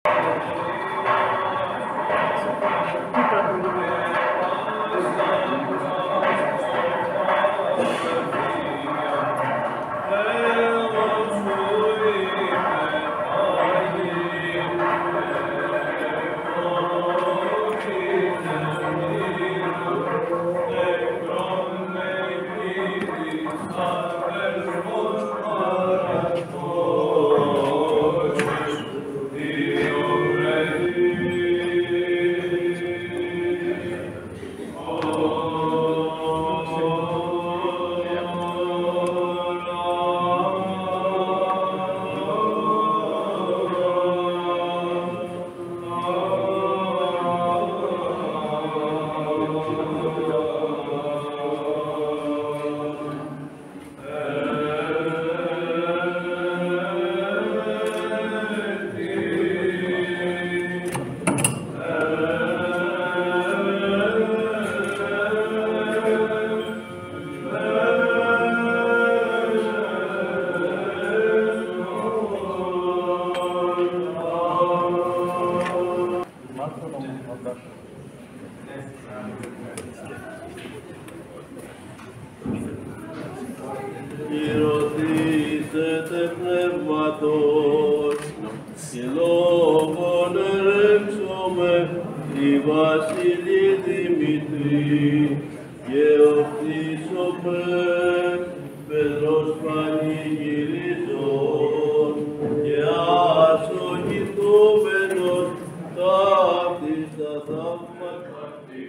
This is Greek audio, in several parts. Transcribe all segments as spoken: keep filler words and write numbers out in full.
Ηρωθήσετε πνεύματος και λόγον ερέψομαι τη Βασιλή Δημητρή και οφθήσομαι Πέτρος πανηγυριζών και ασογητούμενος ταύτης τα θαύματα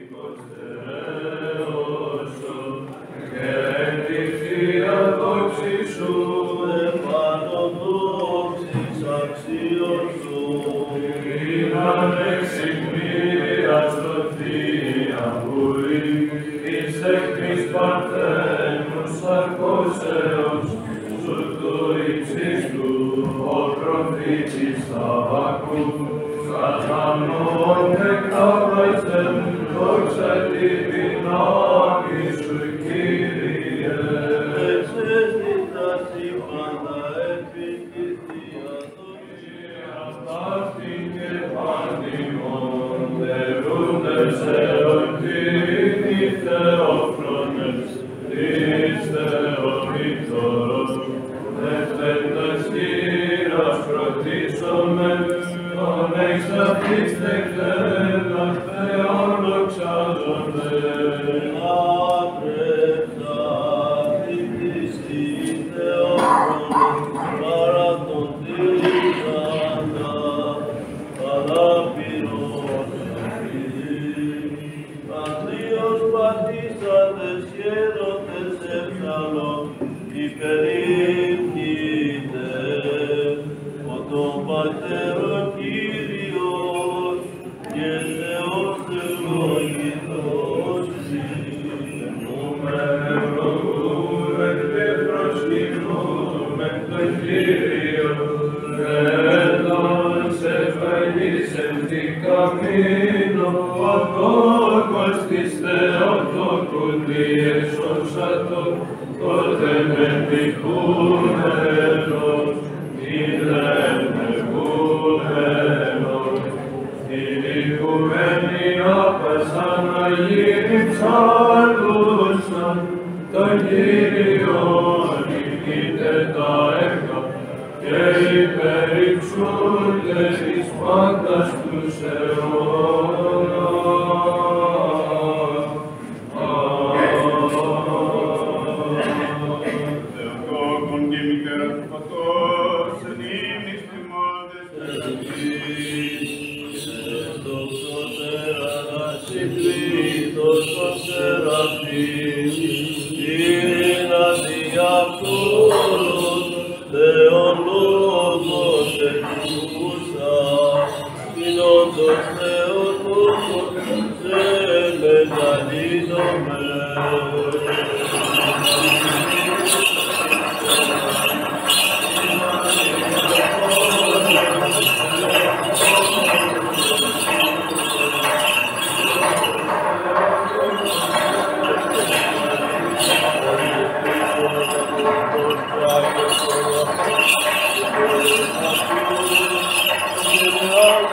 και εν τη Θεία δόξη σου επάνω δόξης αξίων σου ήραν εξυπνήρια στο Θεία βουλή της τέχνης παρθένους αρκώσεως σου του υψίστου ο προφήτης Αββακού κατανόν εκάβρασεν δόξα τη δυνάμει σου Κύριε. Εξαίσθητα σύμπαντα επί της Θείας δόξης αυτήν και πάντιμον δερούντες ερωτήρινοι θεόφρονες της Θεομήτωρος δευτέντας χείρας προτίσομεν τον εξ αυτής τεκτέλας Θεόν δοξάζονται. Άτρεψα την πίστη Θεόφρονες παρά τον τύχαντα παραπειρός Αντίος πατήσαντες χαίροντες εύθαλον υπερήπνητε ο τον Πατέρων Κύριος και Θεός ευλογητός Ευλογούμεν, ευλογούμεν και προσκυνούμεν τον Κύριο Ρέτον σε φαγίσεν την καμίνο ο τόκος της Θεοτόκου διεσώσατον τότε με τυχούμενος ιδρεύμεγούμενος την οικουμένη άπασαν να γίνει ψαλούσαν τον Κύριον ηγείται τα έργα και υπερυψούνται εις πάντας τους αιώνας. Θεοτόκον και μητέρα του Πατός, εν ύμνης τιμώντες συμπλήτως ο Σεραφείμ, ήρυνα διαυτούς, Θεολόγος εκούσα, κοινόντος Θεοτόκος, σε μεγαλύνομαι. Thank you.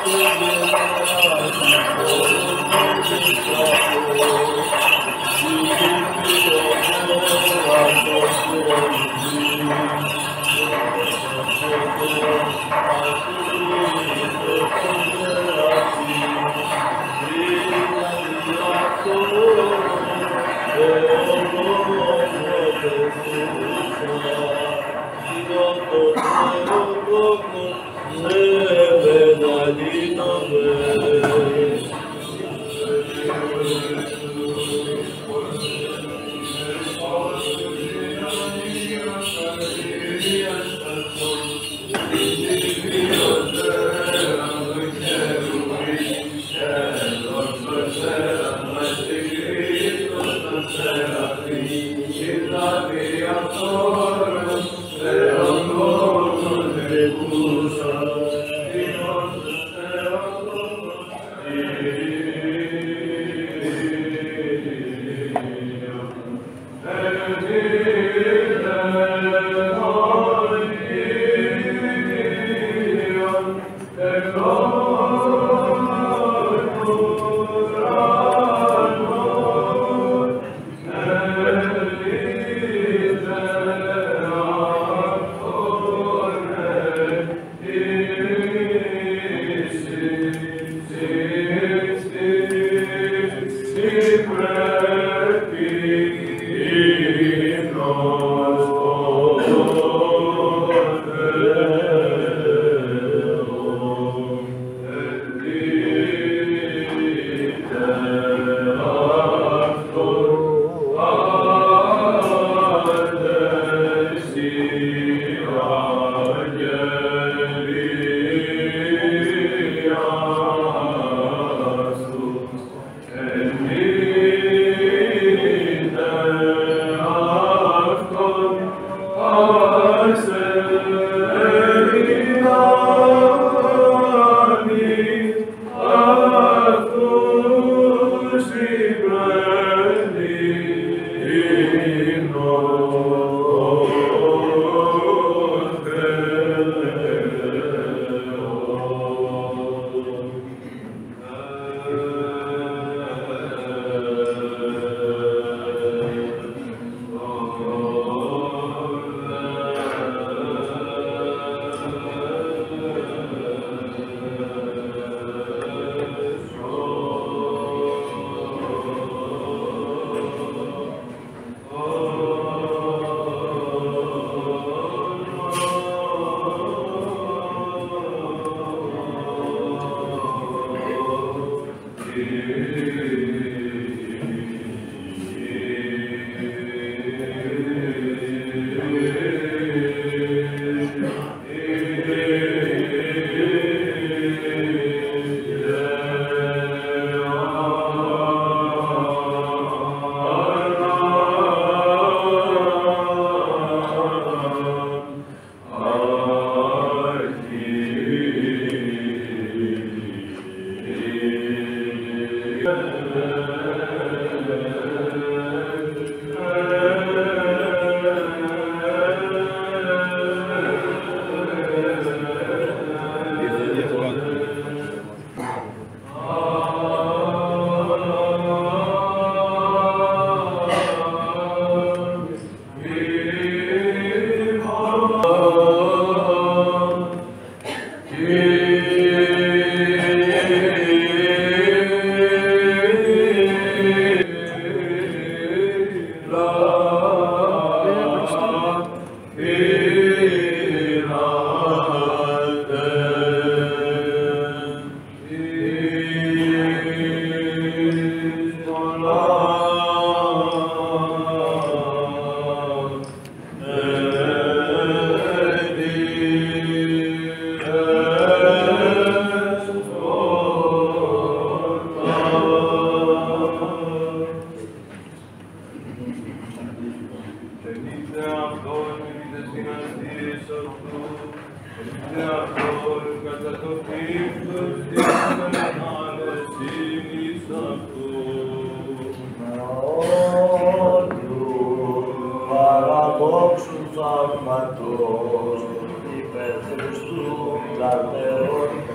Θαύματος υπέρ Χριστού λατρεών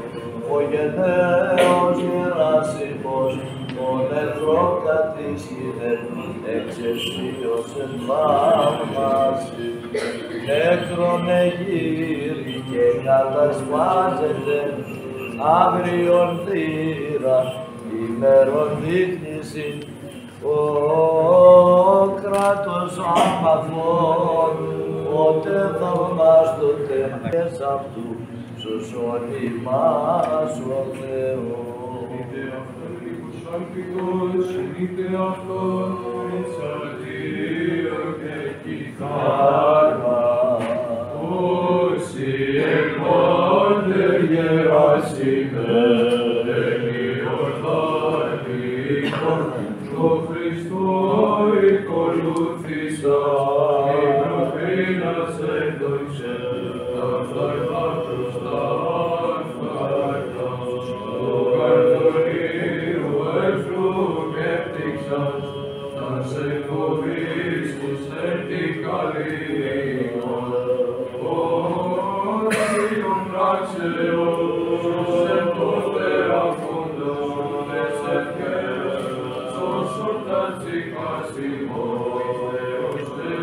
ο γενναίος Γεράσιμος, τον εχθρό κατήσχυνε, εξαισίωσεν θαύμαση. Νέκρονε γύρι και κατασπάζεται, αύριον θύρα, ημέρον δείχνηση, ο κράτος αμαθών, ότε θαυμάστοτε μες αυτού, σωσόν ημάς ο Θεός. Είτε αυτόν λιποσάλπιτος, είτε αυτόν εξαρτήριο και κιθάρα. Όσοι εκμόντερ Γεράσιμε, εμιορθάτικον, το Χριστό ακολούθησα, η προφήνας έδωξε, τα φθαρτάτους τα φθαρτά, το καρδονίου εχθρού κέπτυξας, τα σε φοβήσεις εν την καλύμον. Ότιον πράξεως, σε το θεραπόντον, εσευχές, σώσον τα τσικάσιμον, Θεός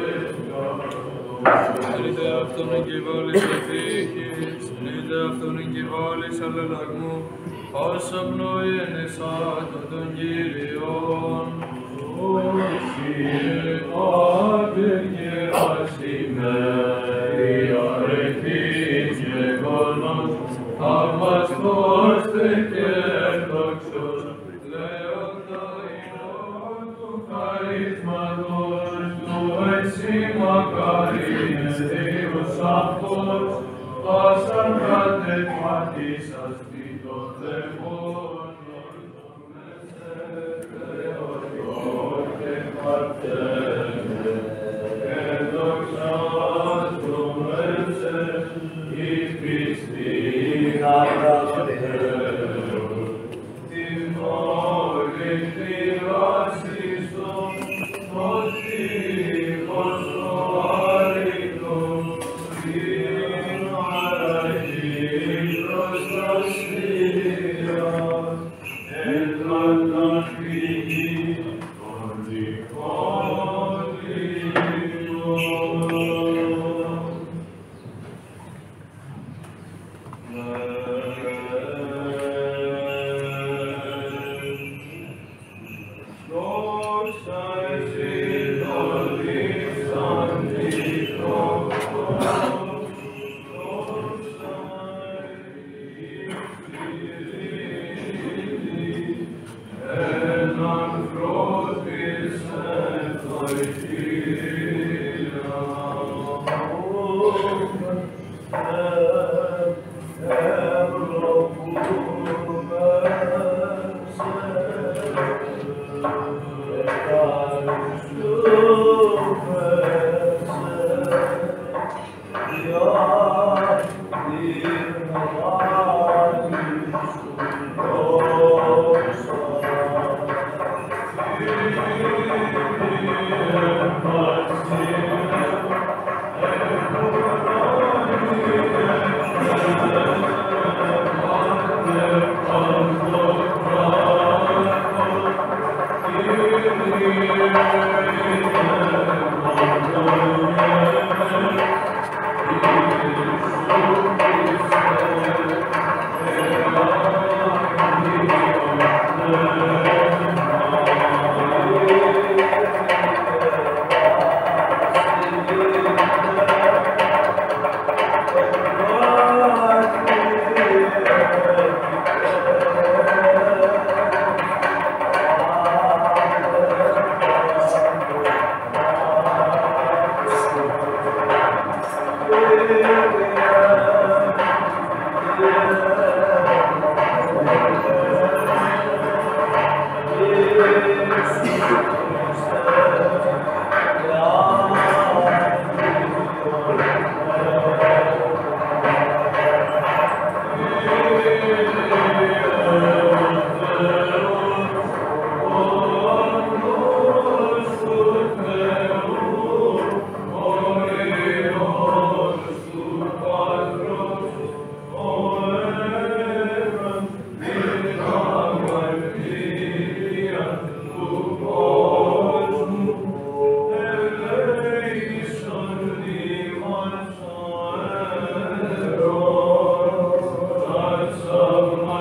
τέχνας. Είτε αυτόν εγκεφάλης ευτύχης, είτε αυτόν εγκεφάλης αλληλαγμού, όσα πνοή ενεσάτω των Κύριων. Όσοι πάτερ Γεράσιμε, διαρρεχθείς γεγονός, θαυμαστός τε και ενδόξος, λέοντα ημών του χαρίσματος, του εσύ μακάρινε Θεός αυτός, πάσαν κατεφάτησας τι το δαιμόνων, Thank you.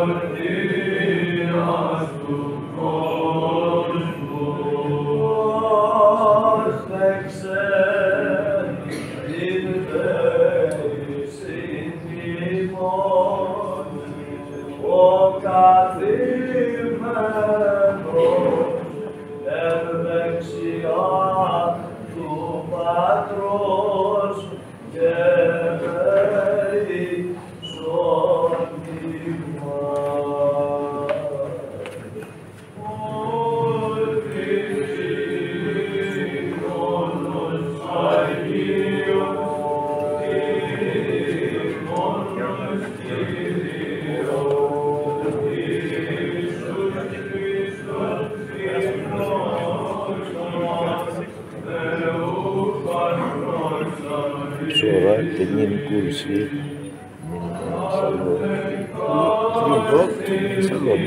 σωτήρας του κόσμου. Πρόσεξε την θέληση ημών, ο καθήμενος εν δεξιά του Πατρός και ελέησον ημάς. Sora tenían kursi salon. Salon.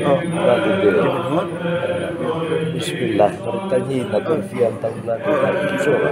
Bismillah, bertanya atau fial tangla kita sora.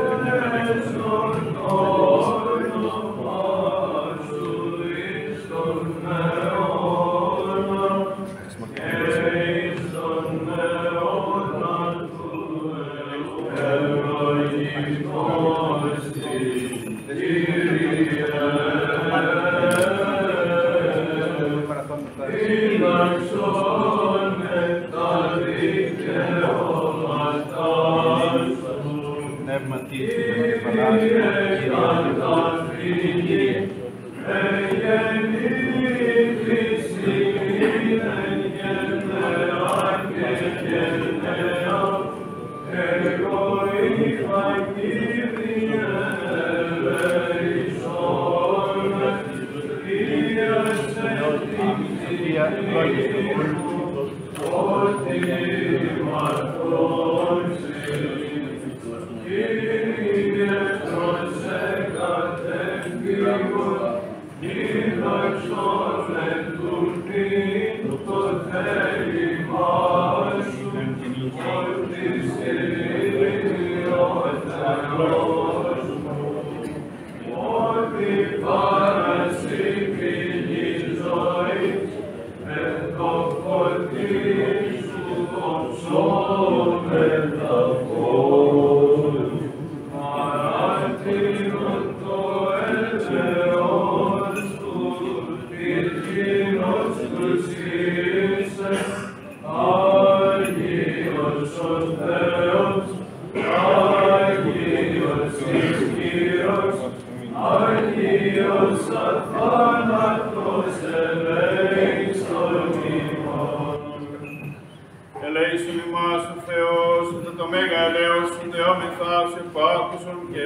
Ελέησον ημάς ο Θεός, ούτε το μέγα ελέος, ούτε όμεθα σε πάκουσον και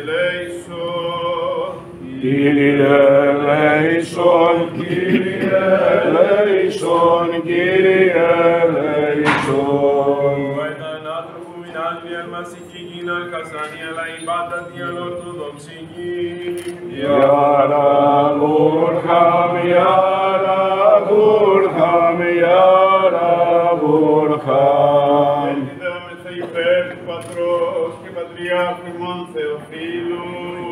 ελέησον. Κύριε ελέησον, Κύριε ελέησον, Κύριε ελέησον. Όταν άνθρωπο μηνάς διαλ μασική γίναν κασάνι, αλλά η πάντα διαλ ορθοδοξική. Ιάρα βουρχαμ, Ιάρα βουρχαμ, Ιάρα βουρχαμ. Ελπιδόμεθα υπέρ του Πατρός και Πατριάρχου ημών Θεοφύλου.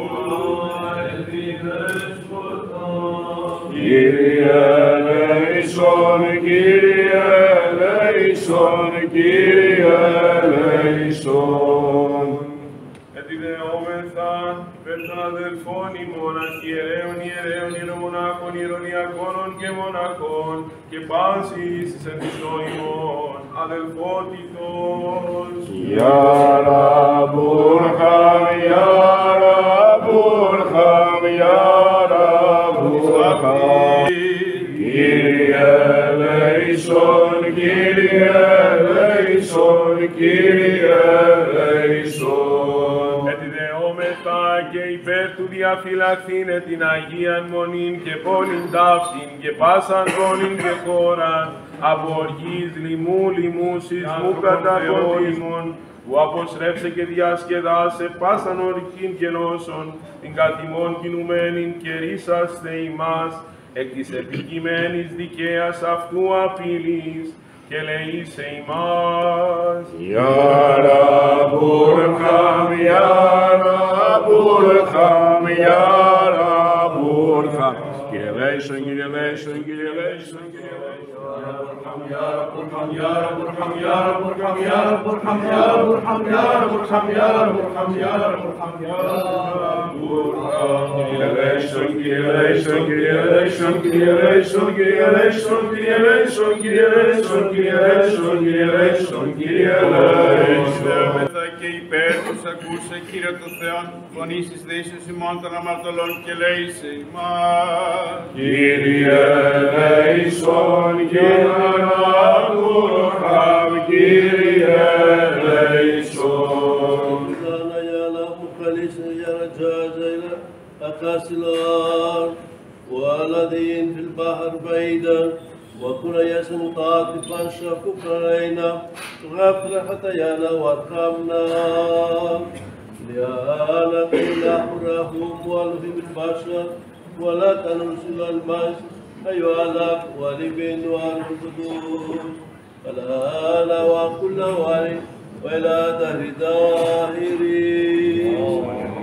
Κύριε ελέησον, Κύριε ελέησον, Κύριε ελέησον. Επιδεόμεθα υπέρ των αδελφών ημών, αρχιερέων, ιερέων, ιερομονάχων, ηρωνιακών και μοναχών και πάσης εις εν Χριστώ ημών, αδελφότητος. Ιάρα βουρχαμ, Ιάρα βουρχαμ, Ιάρα βουρχαμ. Κύριε ελέησον, Κύριε ελέησον, Κύριε ελέησον. Επιδεόμεθα και υπέρ του διαφυλαχθήνε την Αγίαν Μονήν και πόλην ταύτην και πάσαν πόλην και χώραν από οργής, λοιμού, λοιμού, σεισμού, κατακοντήμων, που αποστρέψε και διασκεδάσε πάσαν ορκήν και νόσον, την καθημών κινουμένην και ρίσαστε ημάς, εκ της επικειμένης δικαίας αυτού απειλής, και λεήσε ημάς. Ιάρα βουρχαμ, Ιάρα βουρχαμ, Ιάρα βουρχαμ. Κύριε ελέησον, Κύριε ελέησον, Κύριε ελέησον, Κύριε ελέησον. يا رب ارحم يا رب ارحم يا رب ارحم يا رب ارحم يا رب ارحم يا رب ارحم يا رب ارحم يا رب ارحم يا رب eleison eleison eleison eleison eleison eleison eleison eleison eleison και υπέρ τους ακούσε, Κύριε το Θεόν, φωνής της δεήσεως ημών των αμαρτωλών και λέησε ημάς. Κύριε ελέησον, Κύριε άκουρχαμ, Κύριε ελέησον. Sana ya Allah mukhalisna ya rajaza أقاصي الأرض والذين في البحر بعيدا وكنا يسن طاقفا شفوقا علينا غفر خطايانا وارحمنا لأنك إله الرحوم والرحيم البشر ولا تنرسل المس أيها الأب والابن والروح القدس الآن وكل وعي وإلى دهر الداهرين.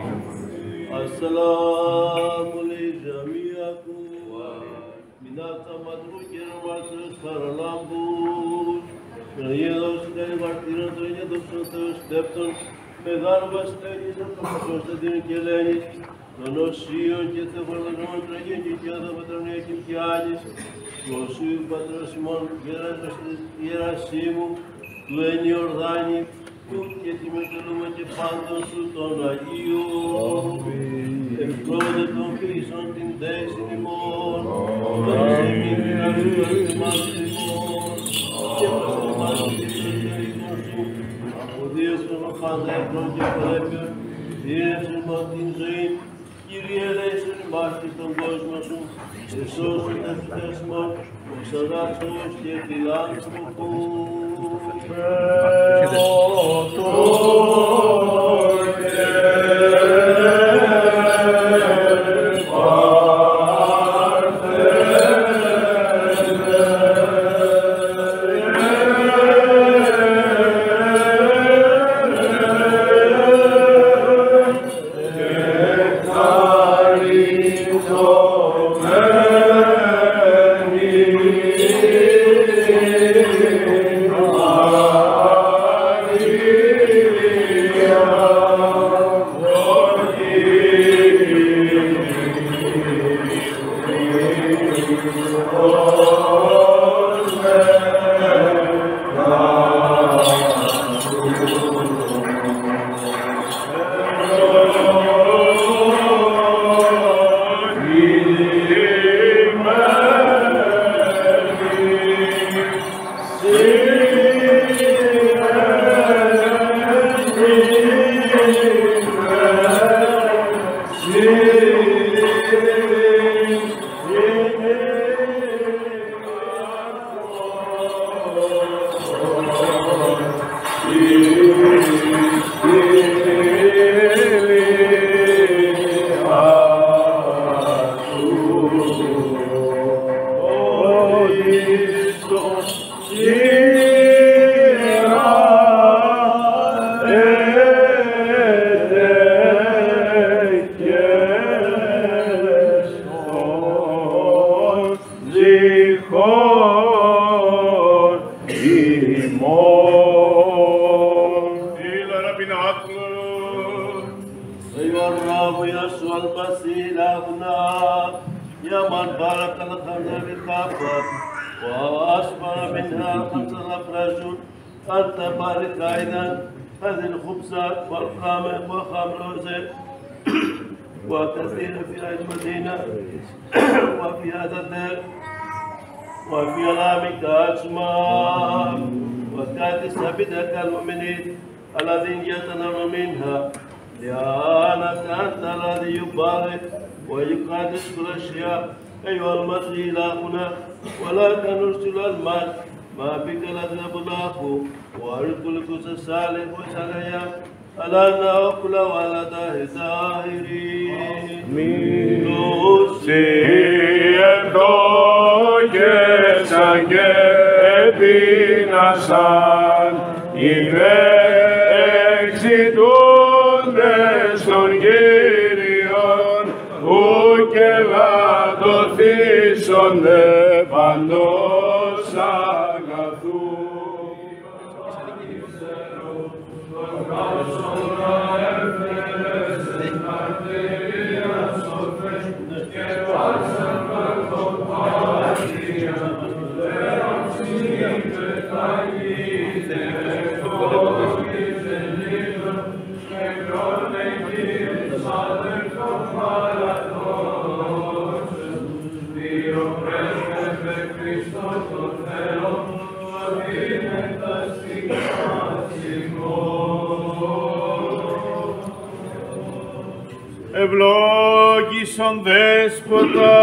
السلام لجميعكم من التمدرك المسرس فرلامبوش من يدوش كالي بارتيران تو يدوش توش دبتون مدار بستانيس التمدرس تدين كيلانيس نونوشيون كيتا فرلانون تراجين جيتيادا بطرنيكين كيانيس نوشيو بطرسيمون Γερασίμου του εν Ιορδάνη του και τη μετελούμε και πάντων σου τον Αγίο ευλόγεται των Χριστών την δέσιν ημών δώσε μην την αγία μας ημών και μας εμάς την εσωτερικών σου αποδίωσον ο πάντα ευλών και πρέπειον δίνευσον μας την ζωή Κύριε ελέησον ημάς και τον κόσμο σου εσώσον ευθύς ημών ως αγαθός και φιλάνθρωπος. وكثير في هذه المدينة وفي هذا الدير وفي ألامك أجمع وكاد ثابتك المؤمنين الذين يتنرون منها لأنك أنت الذي يبارك ويقدس كل أشياء أيها المسيح إلهنا ولك نرسل المال ما بك الأذنب له وأرد لك الصالح وسليا ألا نأكل ولا ظاهرين εδώ και σαν και επίνασαν είναι εξητούντες των Κύριων ου και λατωθήσονται παντός Άγιος αγαθού. Ευλόγησον Δέσποτα,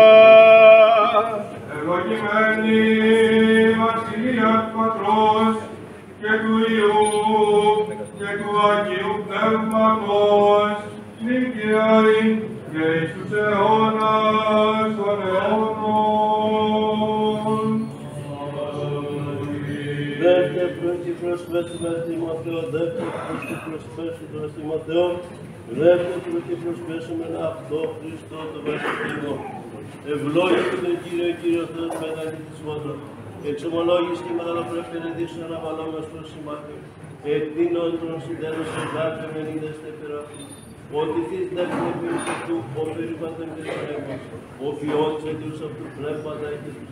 ευλογημένη βασιλεία του Πατρός και του Υιού και του Αγίου Πνεύματος, νυν και αΐ και εις τους αιώνας των αιώνων. Δεύτε προς και προσφέσουμε Τιμοθέο, δεύτε προς και προσφέσουμε Τιμοθέο, δεύτε προς και προσφέσουμε αυτό Χριστό το βασιλείο. Ευλόγησε τον Κύριο, Κύριο Θεός μεταξύ της φώτος. Εξομολόγηση και μεταλοπρέπεια ενεδίσου αναβαλώμενος προς συμμάχιο. Εκτείνον των συντέλους και δάκρυ με νίδεστε περαφή. Ότι θείς δέχτε επίρρους αυτού, ο περίπατον και πνεύμας. Ο φιόντς αιτήρους αυτού πνεύματα και τους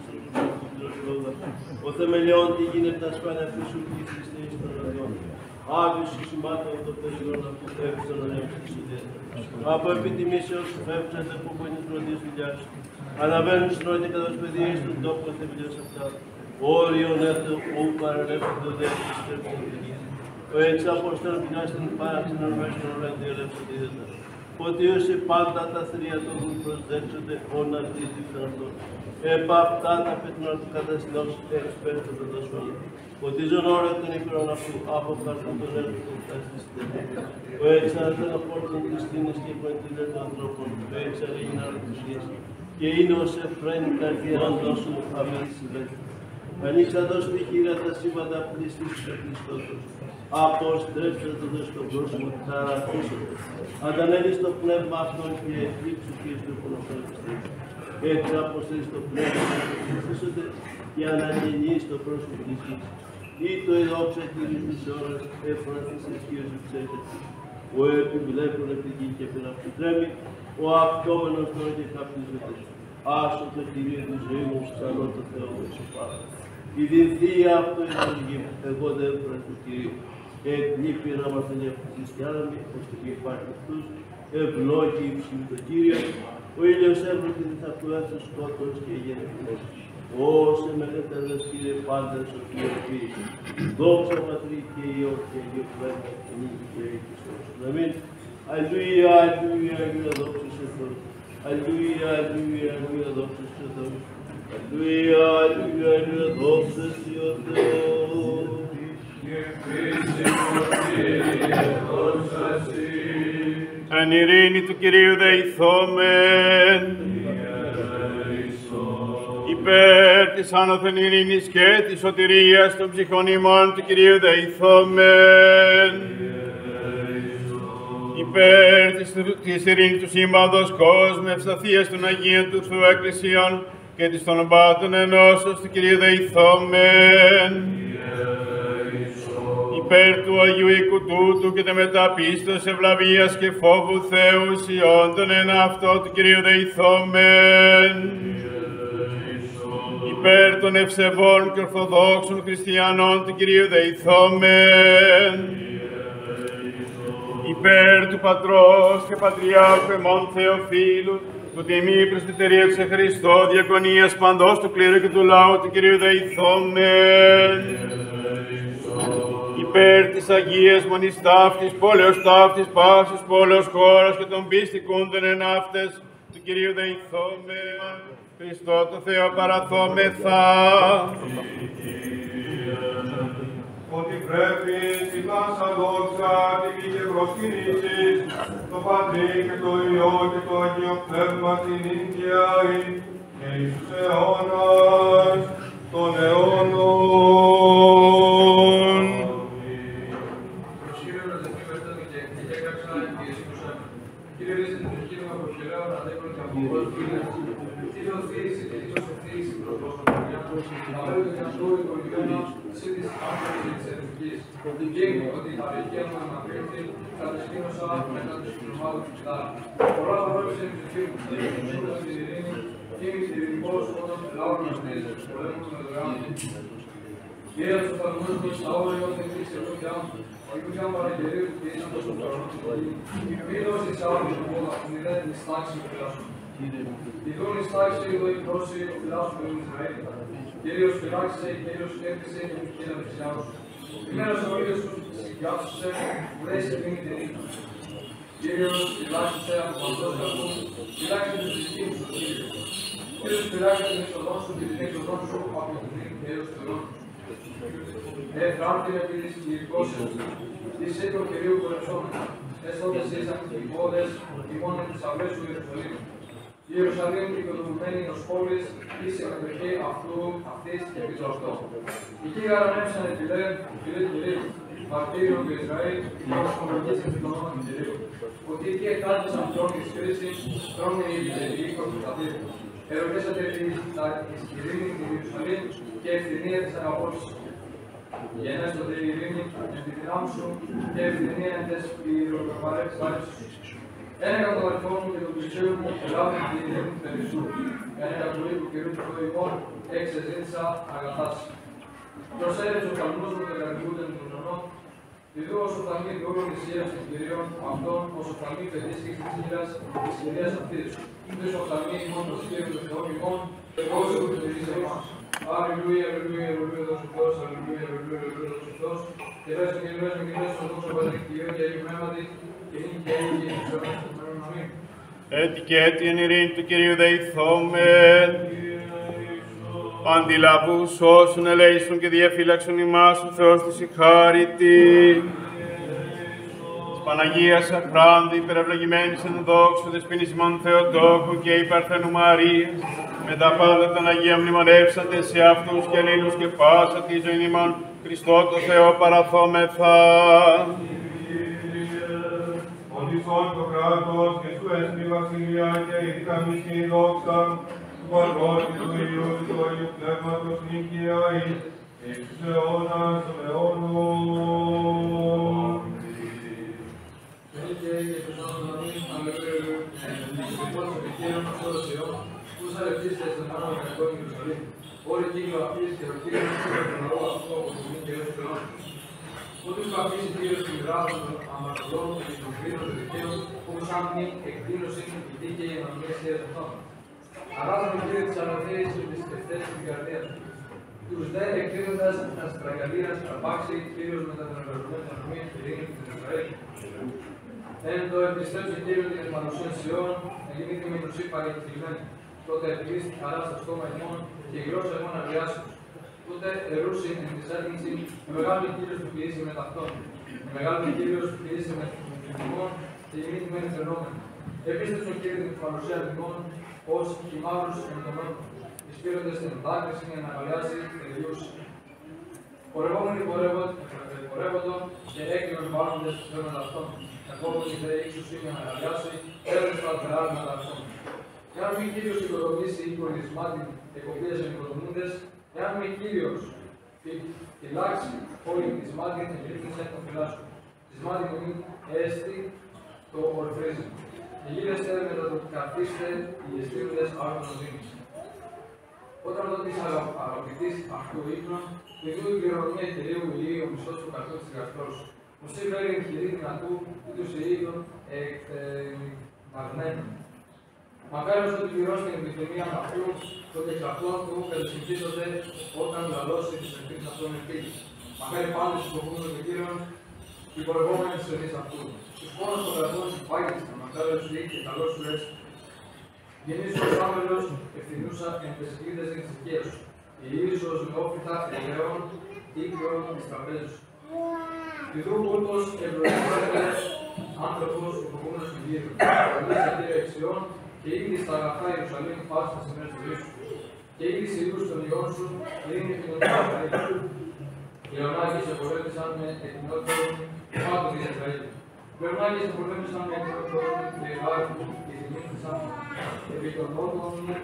λόγα. Ο θεμελιών τη γίνεται ασφάλεια Χριστού και Χριστέ εις των αδειών. Άβιος εις συμμάτων το περίγρον αυτού φεύγει τον ανέμους της ιδέας. Από επιτιμήσεως φεύγεται που που είναι τροντής δουλειάς. Αναβαίνουν στρώτε κατά ως παιδιά εις τον τόπο θεμελιώς αυτά. Όριον έθω ου παρελεύσουν το δεύτερο στρέφει των παιδιών. Ο έτσι αποστέλων πεινάστην παράξενων μέσων ολέν διελεύσονται είδετα. Ότι όσοι πάντα τα θρία των δουν προσδέξονται όνας δίδυξαν αυτόν. Επ' αυτά τα πέτρα του καταστηνός εξπέφτονται τα σχόλια. Ότι ζουν ώρα των ικρών αυτού από καρτών των έργων του καταστηστέ. Ο έτσι αναφέρον απόρτων της τίνης και προεντήλες των ανθρώπων. Ο έτσι αρήγην αρρωστησίες. Και είναι ως εφραίνει καρδιών δώσου αμένης συλλέκτου. Ανοίξαντος τη χείρα τα σύμπαντα πλήστης του Χριστότος. Αποστρέψτε το στο πρόσωπο της χαρακτήσεως. Αντανέλει στο πνεύμα αυτόν και εκλείψου και στο κονοφρονιστή. Έτσι αποστρέψει το πνεύμα και εκλείψονται και αναγενεί στο πρόσωπο της γης. Ή το ειδόξα κύριος της ώρας έφρασης ισχύος υψέχεται. Ο επιβλέπων επί τη γη και πεναυτητρέμει, ο αυτόμενος τώρα και καπνίζεται. Άσο το Κυρίο της ζωής μου, ψαλώ το Θεό μου εξωπάνω. Η δυνθία αυτό είναι οργή μου, εγώ δεν έφερα του Κυρίου. Εκλείπει να μας ενιαφτήσεις κι άλλαμοι, ώστε και υπάρχει αυτούς, ευλόγη υψηλή το Κύριο. Ο ήλιος έβρεπε την αυτού έφτω σκότος και γεννηθμός. Όσε μελέταρες Κύριε πάντα σωτηροποίηση. Δόξα Πατρί και Υιό και Αγίο Πνεύμα και νύχη και Χριστός. Αμήν. Αλληλούια, αλληλούια, αλληλούια, δόξα σε Θεός. Αλληλούια, αλληλούια, αλληλούια, δόξα σε Θεός. Αλληλούια, αλληλούια, αλληλούια, δόξα σε Θεός. Εν ειρήνη του Κυρίου δεηθόμεν, υπέρ της άνωθεν ειρήνης και της σωτηρίας των ψυχών ημών του Κυρίου δεηθόμεν, υπέρ της, της ειρήνης του σύμπαντος κόσμου, ευσταθίας των Αγίων του Θεού Εκκλησίων και της των πάτων ενώσεως του Κυρίου δεηθόμεν, υπέρ του Αγίου οίκου τούτου και τε μετά πίστος, ευλαβίας και φόβου Θεού σιόντων εν αυτό του Κυρίου δεηθόμεν, υπέρ των ευσεβών και ορθοδόξων χριστιανών του Κυρίου δεηθόμεν, υπέρ του Πατρός και Πατριάρχου εμών Θεοφύλου, του τιμή πρεσβυτερία σε Χριστό, διακονίας παντός του κλήρου και του λαού του Κυρίου δεηθόμεν, υπέρ της Αγίας Μονής ταύτης, πόλεως ταύτης, πάσης πόλεως χώρας και των πίστικούντων εν αυτές του Κυρίου δεηθόμεν, Χριστό το Θεό παραθόμεθα. Ότι πρέπει στην πάσα δόξα τιμή και προσκυνήσεις το Πατρί και το Υιό και το Αγίο Πνεύμα την Ινκιάη και εις τους αιώνας των αιώνων. Κύριε, Ανδρού Υπουργιώνα, σύντης άνθρωπος της Εθνικής. Δίκαιο ότι τα δίκαια μου αναπτύχθη, κατασκήνωσα μετά τους κοινωμάτους του Στάρ. Πολλά παρόλυσε τους φίλους, διεκδικώντας την ειρήνη, κίνη ειρηνικός όταν λάβουν αυτές τους πολέμους με δωρεάν. Κύριε τους οφθαλμούς μου, στα όρια όταν υπήρξε λόγια μου, η κούτια μου παραγγελίου του ποιήσαν τόσο προνό του πολύ. Μη δώσεις άλλους του πόδα, που μηδέν της τάξης του φυλάσσου. Η δούνη στάξη εδώ η πρόση ο φυλάσσου του Ισραήλ. Κύριος φυλάξησε, Κύριος έκτισε και η κύρα δεξιά σου.Ημένος ο ήλιος σου συγκιάψουσε, ουρέσει την την νύχτα. Κύριος φυλάξησε από παντός κακού, φυλάξε τους δυσκίνους σου, Κύριος. Κύριος φυλάξε την εξοδόν σου και την εξοδόν σου από την νύχτα Κύριος Θεόν. Εφράμτη με πήρης κυρικώσεως, της έκρο Κυρίου κορεψόμενα. Έστονται ήσαν οι πόδες, ημώνε τις αυλές σου Ιερουσαλήμ. Η Ιερουσαλήμ και η οικοδομημένη ως πόλης, είσαι κατοχή αυτού, αυτής και πίσω αυτό. Εκεί γαραμέψαν επιλέ, φιλέ του Κυρίου, μαρτύριο του Ισραήλ, όπως κομμωτής και το όνομα του Κυρίου. Ότι εκεί εκκράτησαν τρόμοι της κρίσης, τρόμοι οι οίκος του Κατήρου. Ερωτήσατε τα ειρήνη την Ιερουσαλήμ και ευθυνία της αγαπώσης. Γενέστοτε η ειρήνη με τη δυνάμει σου και ευθυνία εντές πυροπαρέξεις σου. Ένα τον αδελφό μου και τον πλησίου μου ελάβουν την ειρήνη του Περισσού. Ένα του οίκου καιρού του Θεού εξεζήτησα αγαθάς. Προσέρεψε ο καλμούς μου και κατηγούνται με τον ουρανό. Ιδού όσο θα μείνει όλων της Ιεράς των Κυρίων, αυτόν όσο θα μείνει παιδίσκης της Ιεράς της Κυρίας αυτής. Ιδούς όσο θα μείνει μόνο το Κύριος των Θεών ημών, εγώ σου που παιδίσε εμάς. Αλληλούια, αλληλούια, αλληλούια, δώσου Θεός, αλληλούια, αλληλούια, αλληλούια, δώσου Θεός. Και δώσου και δώσου και δώσου δώσου Πατρί και Υιό και Αγίου Πνεύματι, και νύχη και έγι και εις αιώνας των αιώνων. Αμήν. Έτσι και έτσι εν ειρήνη του Κυρίου δεηθόμεν. Αντιλαβούς όσων ελέησον και διαφύλαξον ημάς ο Θεός της η χάρητη. Της Παναγίας Αχράντη, υπερευλογημένης εν δόξου, δεσποίνης ημών Θεοτόκου και η Παρθένου Μαρίας, με τα πάντα των Αγίων μνημονεύσατε σε αυτούς και αλλήλους και πάσα τη ζωή ημών, Χριστό το Θεό παραθόμεθα. Οντισόν το κράτος και σου έσπη βασιλεία και η δίκαμιση η δόξα, του Πατρός και του Υιού και του Αγίου Πνεύματος νίκαια εις εις τους αιώνας των αιώνων. Όλοι κύκλο αυτής και ο Κύριος και τον λαό αυτό από το μήν και έως τελών. Ούτε σου αφήσει Κύριος την γράφη των αμαρτωλών και των κρίνων των δικαίων, όπως άμπνη εκδήλωση και δίκαιη ενωμία σχέδια αυτών. Αράζουν Κύριε τις αναθέες και τις τευτές στην καρδία του. Τους δε εκδίδοντας τα στραγγαλίας αρπάξει Κύριος μετά την εργαζομένη ανομία και ειρήνη του Ισραήλ. Εν το επιστέψει Κύριο την παρουσίαν Σιών, να γίνει τη μητροσύ παρεκκλημένη. Τότε επιλύσει τη χαρά στα στόμα ημών και η γλώσσα ημών αγριάσεως. Τότε ερούσιν εν της έρνηση, με μεγάλη Κύριος που ποιήσει με ταυτόν. Με μεγάλη Κύριος που ποιήσει με την ημών και η μύτη μένει φαινόμενη. Επίστεψον Κύριε την παρουσία ημών, ως οι μαύρους εν τον νόμο. Εισπήρονται στην δάκρυση για να αγκαλιάσει τελειούς. Πορευόμενοι πορεύοντο και έκλεινον βάλλοντες του θέματα αυτών. Ακόμη δε ίσως είναι να αγκαλιάσει, έρευε στα περάσματα αυτών. Εάν μη Κύριος οικοδομήσει ή κορδισμάτι εκοπίες εν οικοδομούντες, εάν μη Κύριος φυλάξει πόλη της μάτι εγκρίνησε τον φυλάσσου. Της μάτι μη έστι το ορφρίζει. Οι γύρεστε με το καθίστε οι εστίροντες άρθρον οδύνης. Όταν δω της αγαπητής αυτού ύπνων, ειδού η κληρονομία Κυρίου Ηλίου ο μισθός του καρτού της γαστρός. Μουσί φέρει εν χειρή δυνατού, ούτως σε είδων εκτεμαγμένων. Μακάριος ότι πληρώσει την επιθυμία αυτού, τότε εξ αυτών του περισυμπτήσονται όταν λαλώσει τις ευθύνες αυτών ελπίδης. Μακάρι πάντες που φοβούν τον Κύριον, οι πορευόμενοι της ευθύνης αυτού. Τους πόνους των κρατών υπάγγελσαν, μακάριος λέει και καλός σου έτσι. Γεννήσου ως άμελος, ευθυνούσα εν τες κλίδες της οικίας σου. Η ίσως νεόφυτα ελαιών, οίκαιων της τραπέζης σου. Ιδού ούτως ευλογήσατε άνθρωπος που φοβούν στον Κύριο. Καλείς αντίρρια εξιών, και ήδη στα αγαθά Ιερουσαλήμ πάση τα σημεία του Ιησού. Και ήδη σε είδους των ιών σου, ειρήνη και τον Ισραήλ. Λεωνάκη σε πολέμησαν με εκμηνότερο πάντων της Ισραήλ. Λεωνάκη σε πολέμησαν με εκμηνότερο και γάρου και θυμήθησαν επί των νότων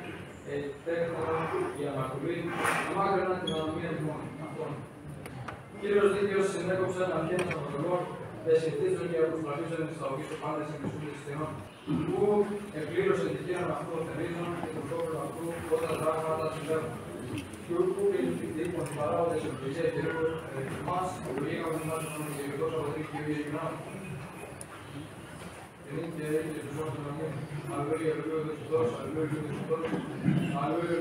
τέχνων η αμαρτωλή, αμάκρυναν την ανομία αυτών. Κύριος δίκαιος συνέκοψαν αρχαίους αμαρτωλών, εσυντήσεων και αποστραφίζουν τις σταυκείς πάντες εμπισούντες θεών, που εκπλήρωσε τη χείρα αυτού των θερίζων και τον τόπο αυτού όταν τα πράγματα συμβαίνουν. Και ούκου και οι τύπων παράγοντες σε εκκλησία Κυρίου εμάς, που λίγαμε να τον ιδιωτός από τρεις και δύο γυμνών. Και νύχια και τους όρους των αμήν. Αλληλούια, αλληλούια, Χριστός, αλληλούια, Χριστός, αλληλούια,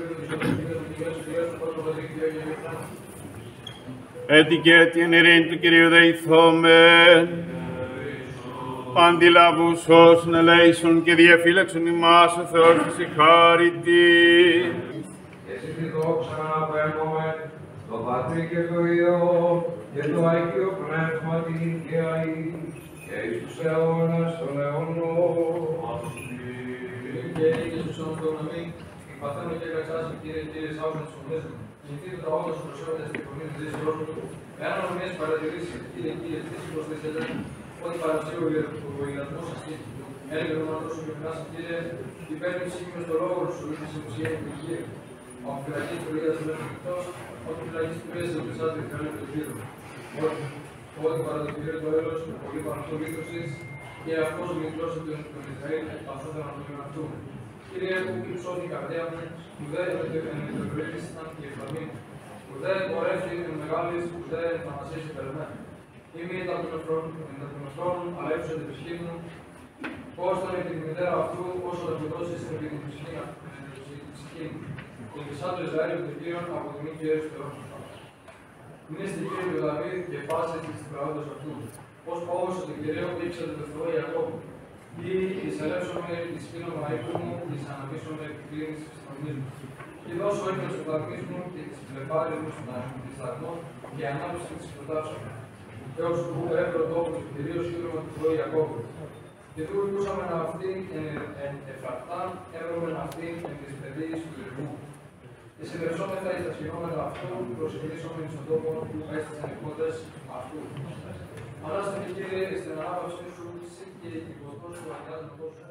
Χριστός, έτι και την ειρήνη του Κυρίου δεηθόμεν. Αντιλαβούς όσων ελέησον και διαφύλαξον ημάς ο Θεός της η χάρητη. Εσύ τη δόξα να απέμβομαι, το Πατρί και το Υιό και το Αγίο Πνεύμα την και αή και εις τους αιώνας των αιώνων. Και ήγες τους αιώνας των αμήν, παθαίνω και κατσάσι, Κύριε, Κύριε, σάουσαν τις φωνές μου. Κινηθείτε τα όντα σου προσέχοντας τη φωνή της ζήσης του. Εάν ομοιές παρατηρήσεις, Κύριε, Κύριε, τι προσθέσετε, ότι παραψεί ο ιατρός σας τι. Έλεγε ο μάτος σου και φράση, Κύριε, υπέρνει σύμφωνα στο λόγο σου, είτε σε ουσία και υγεία. Ο αμφυλακής του λίγας του μέχρι εκτός, ότι φυλακής του πίεσε ο πισάτη και καλή του γύρω. Ότι παρά το Κύριε το έλος, πολύ παραυτό λύτωσης, και αυτός μικρός του Ισραήλ, πασόταν από τον αυτού. Κύριε, που κυψώνει η καρδιά μου, που δεν ενετευρύτησαν και εφαρμή μου, που δεν πορεύει την μεγάλη, που δεν ανασύσει περνά. Είμαι τα πνευστρώνων, αλλά έψω την ψυχή μου, πώς τον επί τη μητέρα αυτού, όσο θα πληρώσεις επί την ψυχή μου. Και μισά του Ισραήλ του Κύριον από την νίκη έως Θεό. Μην είστε Κύριε του Δαβίδ και πάσε της πραγόντος αυτού. Πώς πάγωσε τον Κυρίο και ήξερε το Θεό Ιακώβ. Ή εισελεύσομαι τη σπίνα μαϊκού μου, εις αναβίσομαι την κλίνης της φωνής μου. Και δώσω έκνος του δαρμής μου και της πλεπάρης μου στον σταθμό και ανάπτυξη της προτάσεων. Έως που έπρεπε τόπο του Κυρίου σύντομα του Θεού Ιακώβ. Και του ακούσαμε να αυτήν εν εφρακτά, έβρομαι να αυτήν εν της παιδείας του λαιμού. Και συνεργαζόμεθα εις τα σχηνόμενα αυτού, προσεγγίσαμε στον τόπο που έστησαν οι πόντες αυτού. Ανάσταμε Κύριε στην ανάπαυσή σου, και η κυβωτός του αγιάζοντος σου.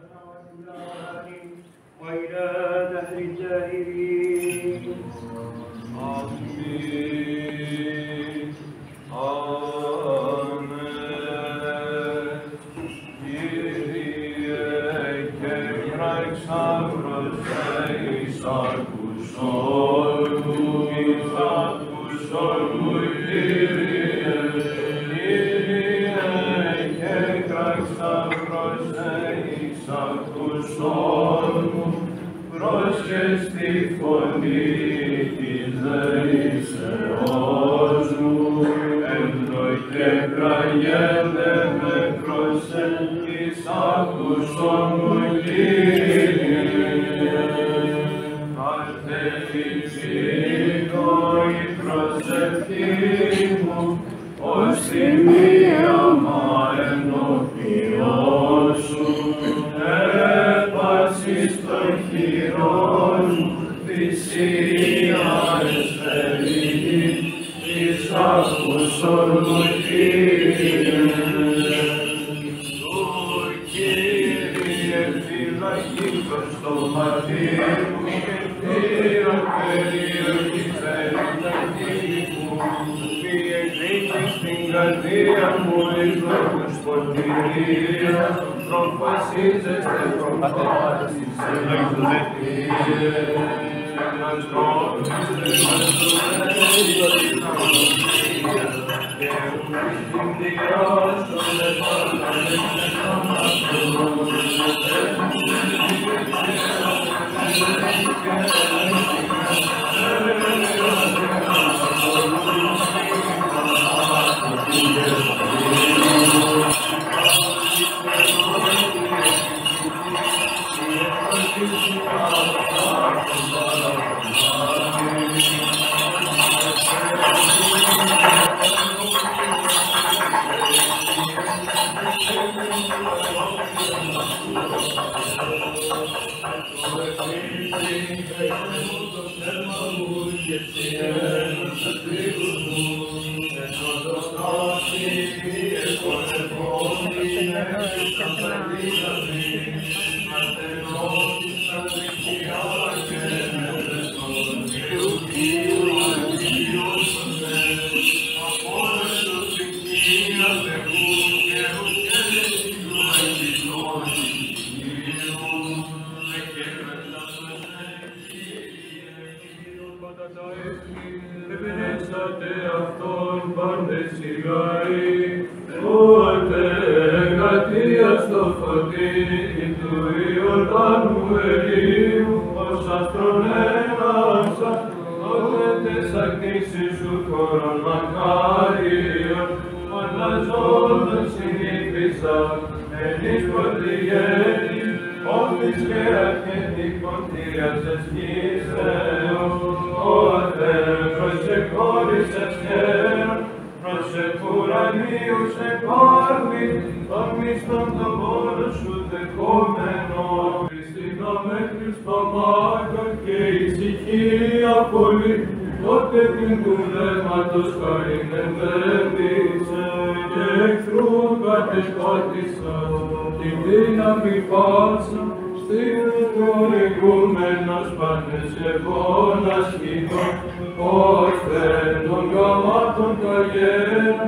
وإلى دهر الجاهلين Αμήν. Αμήν. Κύριε και πράξαυρος εις ακουσόν μου, εις ακουσόν μου, Κύριε. Κύριε και πράξαυρος εις ακουσόν μου, πρόσχες τη φωνή της δεήσεώς μου, έντο και πραγένε με προσέχεις ακούσον μου, Κύριε. Αρτεφυσίτω η προσευχή μου, ως θυμίαμα ενώπιον σου, έπασεις το χειρόν μου, θυσία εσφαιρική, εις ακούσον μου, Κύριε. Του Κύριε φυλακή προς το μαρτύρ μου και θύρα περίεργη φεριτακή μου, μη εκδίκεις την καρδία μου εις λόγους ποτηρία, προφασίζεστε προφάσεις σε λογοτηρίες. Thank you. αυτόν πάντες οι λαοί, ούτε εγκατία στο φωτί του Ιορδάνου Ελίου, ως άστρον έναψα, τότε τες ακτήσεις σου χωρών μακάριων, φανταζόντων συνήθισα, ενείς πρωτηγέννη, όφης και αρχιετικών θείασες γήσεως, ότε προσεχώρησες χέρον, προσεκουρανίους εκόρμης, των μισθών των πόνων σου δεχόμενο. Χριστίνα με Χριστομάκων και ησυχία πολύ, τότε την του βλέμματος χαρήν ενδέντησε και εχθρού κατεσχότησα την δύναμη πάσα, στην προηγούμενος πάντες εγώ να σχηθώ, ώστε των γαμάτων καγέρα,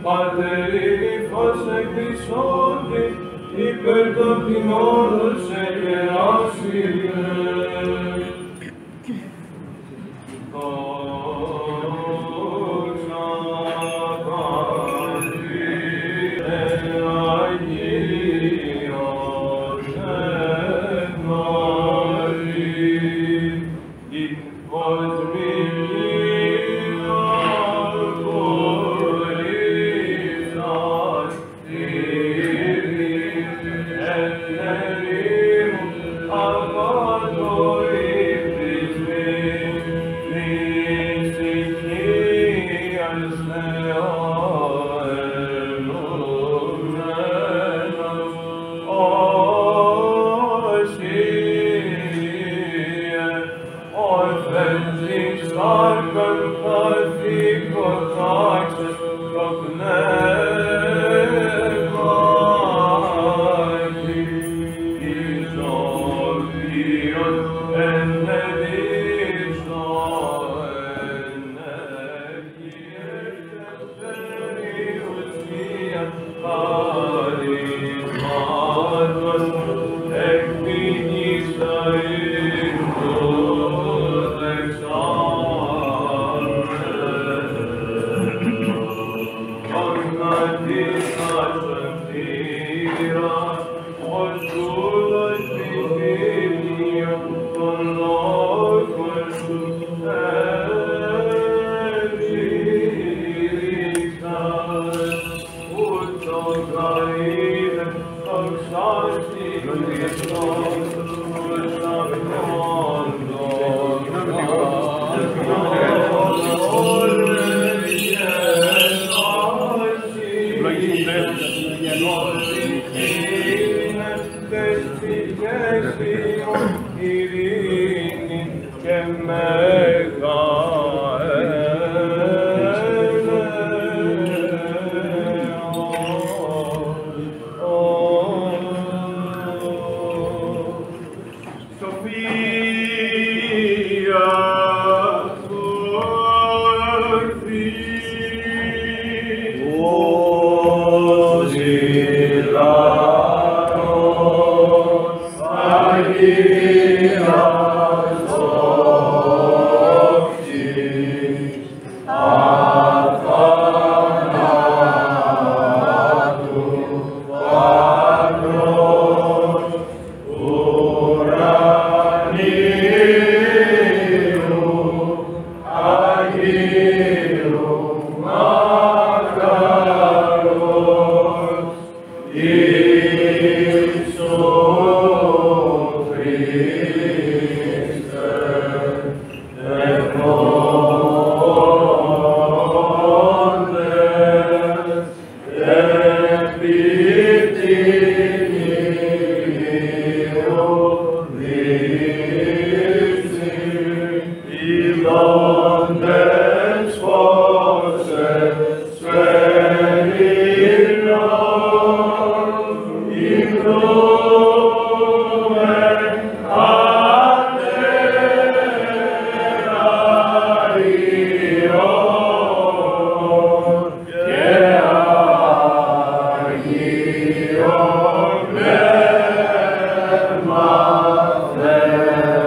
πατερίνη φως εκδισόντι, υπέρ των τιμών σε γεράσιλε.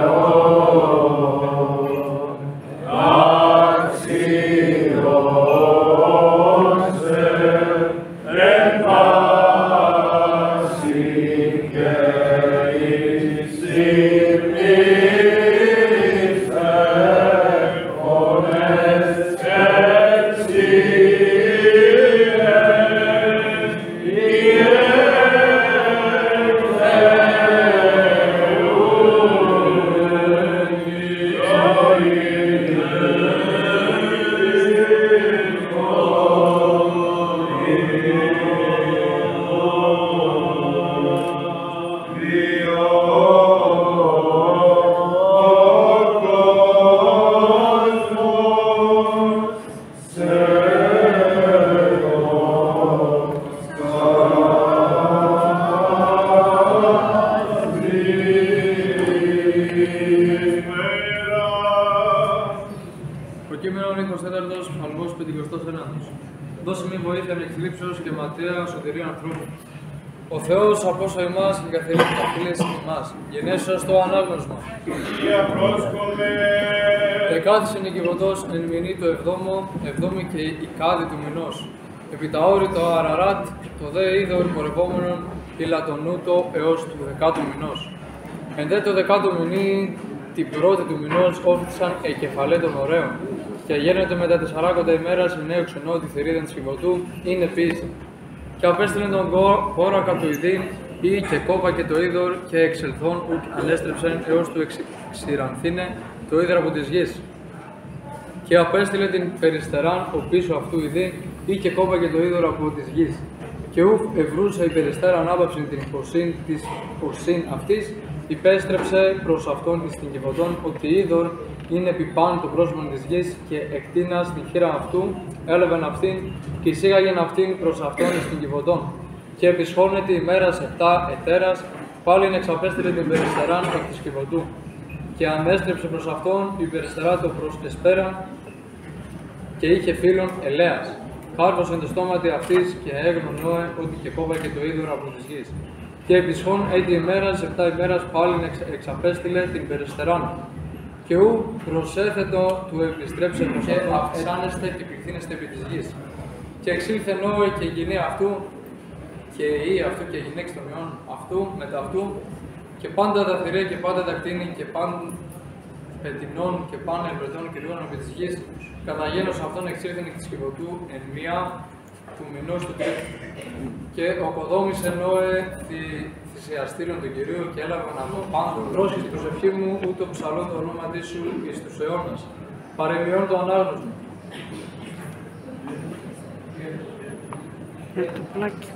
Axio Δώσε μη βοήθεια με εκθλίψεως και ματέα σωτηρίων ανθρώπων. Ο Θεός απόσα ημάς και καθαρίζει τα φίλες ημάς. Γενέσως το ανάγνωσμα. Κυρία πρόσκομε. Εκάθισε νικηβωτός εν μηνύ το εβδόμο, εβδόμη και η κάδη του μηνός. Επί τα όρη το Αραράτ, το δε είδωρ πορευόμενον ηλατονούτο έως του δεκάτου μηνός. Εν δε το δεκάτου μηνύ, την πρώτη του μηνός όφθησαν εκεφαλέ των ωραίων. Και γένεται μετά τεσσαράκοντα ημέρας η νέο ξενό τη θηρίδα της Κιβωτού, είναι ποιήση. Και απέστειλε τον κόρα κατοειδήν ή και κόπα και το είδωρ και εξελθών ουκ ανέστρεψεν έως του εξηρανθήνε το είδωρ από της γης. Και απέστειλε την περιστεράν ο πίσω αυτού ειδή ή και κόπα και το είδωρ από της γης. Και ουφ ευρούσα η περιστέρα ανάπαυση την ποσήν της ποσήν αυτής, υπέστρεψε προς αυτόν εις την Κιβωτών ότι είδωρ είναι επί πάνω το πρόσωπο της γης και εκτίνα στην χείρα αυτού, έλαβεν αυτήν και εισήγαγεν αυτήν προς αυτόν εις την Κιβωτών. Και επισχώνεται η μέρα σε επτά ετέρας, πάλιν εξαπέστειλε την περιστεράν εκ της Κιβωτού. Και ανέστρεψε προς αυτόν η περιστερά το προς εσπέραν και είχε φίλον ελέας. Χάρβωσε το στόματι αυτής και έγνωνε ότι και κόβα και το είδωρο από της γης. Και επισχών έτη ημέρας, σε επτά ημέρας πάλιν εξ, εξαπέστειλε την περιστεράν. Και ου προσέθετο του επιστρέψε προς και αυξάνεστε και πληθύνεστε επί της γης. Και εξήλθε Νόε και η γυνή αυτού, και η αυτού και η γυναίξη των ιών αυτού, μετά αυτού, και πάντα τα θηρία και πάντα τα κτίνη και πάντα πετεινών και πάντα εμπρετών και λίγων επί της γης, κατά γένος αυτών εξήλθεν εκ της Κιβωτού εν μία του μηνός του τρίτου. Και οκοδόμησε Νόε τη θυσιαστήριον του Κυρίου και έλαβαν από πάντων. Πρόσχει την προσευχή μου, ούτω ψαλώ το όνομα της σου εις τους αιώνας. Παρεμοιών το ανάγνωσμα. Με το πλάκι.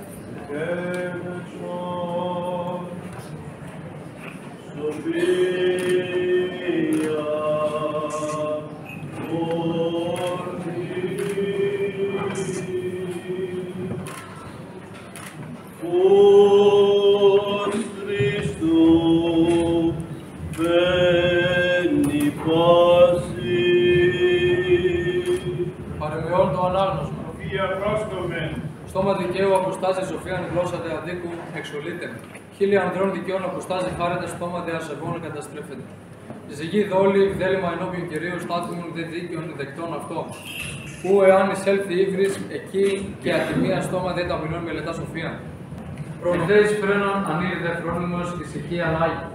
Παρεμοιών το ανάγνωσμα. Στόμα δικαίου αποστάζει σοφίαν γλώσσα δε αδίκου εξολείται. Χίλια ανδρών δικαίων αποστάζει χάρεται στόμα δε ασεβών καταστρέφεται. Ζυγή δόλη, βδέλημα ενώπιον κυρίου στάθμουν δε δίκαιων δεκτών αυτό. Που εάν εισέλθει ύβρις, εκεί και ατιμία στόμα δε ταπεινών μελετά σοφία. Προδέεις φρένων ανήρ δε φρόνιμος ησυχία ανάγει.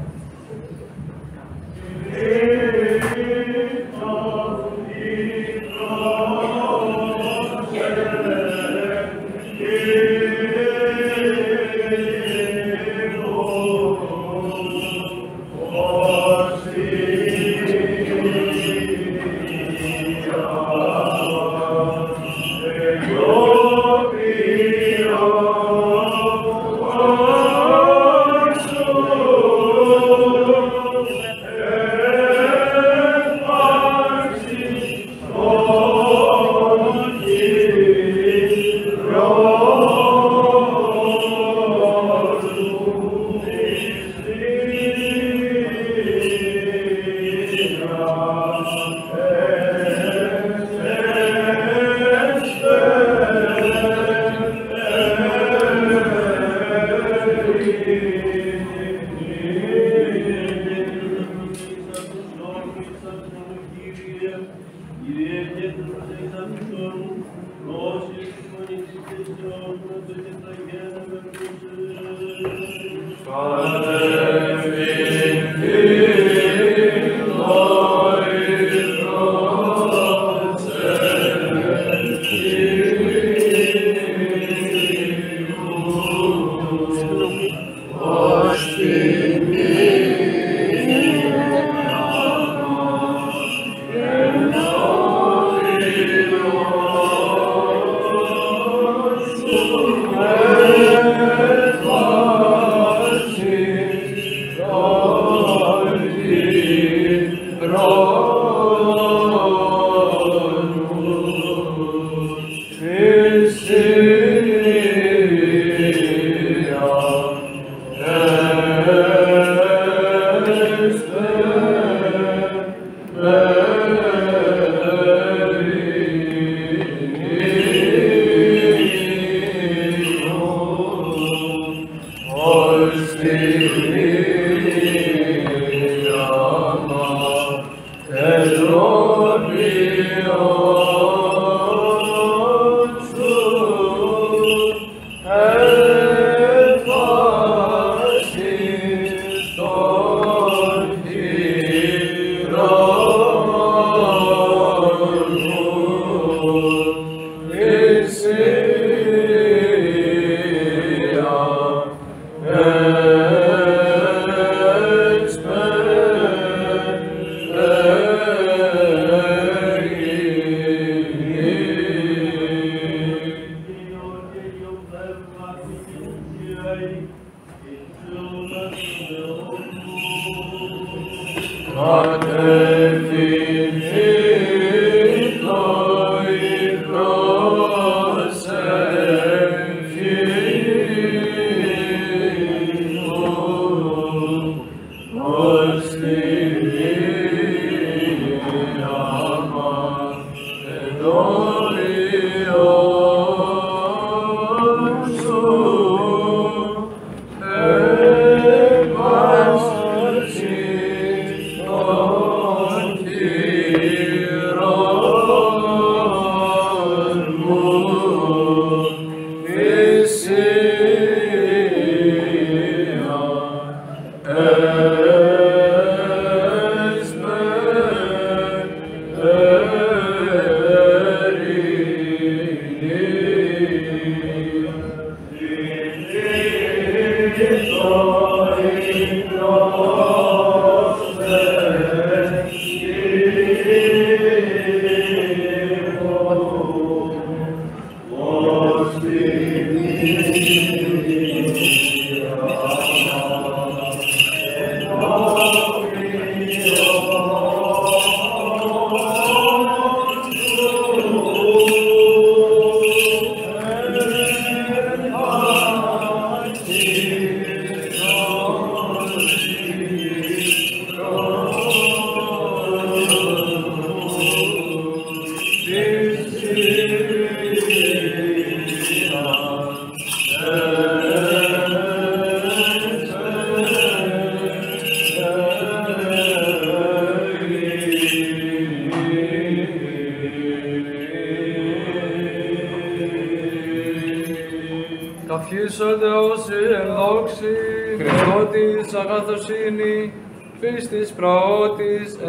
Καυχήσονται όσοι ενδόξοι, Χριστότης αγαθοσύνη, πίστης πραότης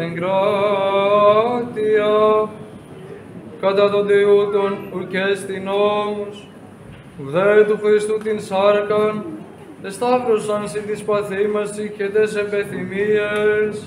εγκράτεια, κατά τον Τιούτον ουκέστη νόμους, ουδέ του Χριστού την σάρκαν, εσταύρωσαν σοι της παθήμαση και τες επεθυμίες,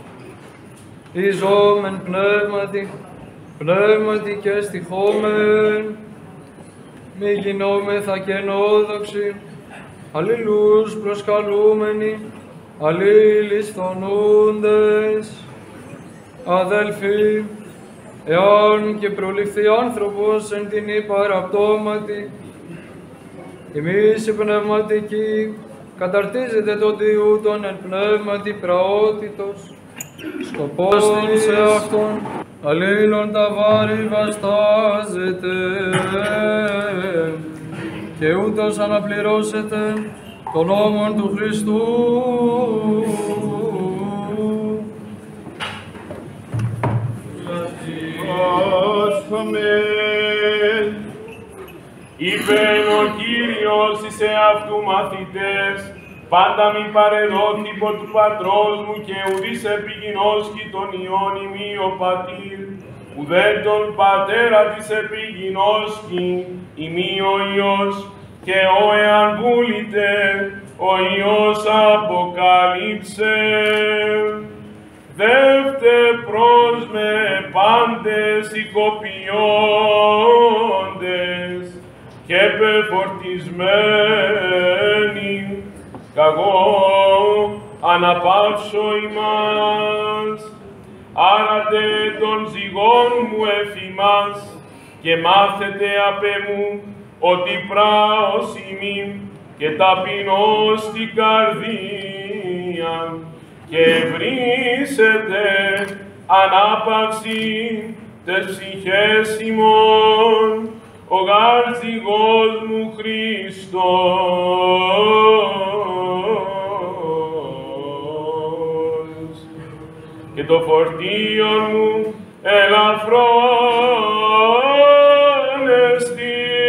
ιζόμεν πνεύματι, πνεύματι και στοιχόμεν, μη γινόμεθα κενόδοξοι, αλληλούς προσκαλούμενοι, αλλήλεις φθονούντες. Αδελφοί, εάν και προληφθεί άνθρωπος εν την υπαραπτώματι, εμείς οι πνευματικοί καταρτίζετε τον Τιούτον εν πνεύματι πραότητος, σκοπός σε αυτόν, αλλήλων τα βάρη βαστάζετε, και ούτως αναπληρώσετε τον νόμον του Χριστού. Αμήν. Είπεν ο Κύριος εις εαυτού μαθητές, πάντα μη παρεδόθη υπό του πατρός μου και ουδείς επιγινώσκει τον Υιόν ημί ο πατήρ, ουδέ τον πατέρα της επιγινώσκει ημί ο Υιός, και ο εάν βούλητε ο Υιός αποκάλυψε. Δεύτε προς με πάντες οικοποιώντες και πεφορτισμένοι, καγώ αναπαύσω ημάς. Άρατε των ζυγών μου εφημάς και μάθετε απ' εμού ότι πράος ημί και ταπεινώς στην καρδία, και βρίσετε ανάπαυση τες ψυχές ημών, ο γάρ ζυγός μου Χριστός, και το φορτίο μου ελαφρόν εστί.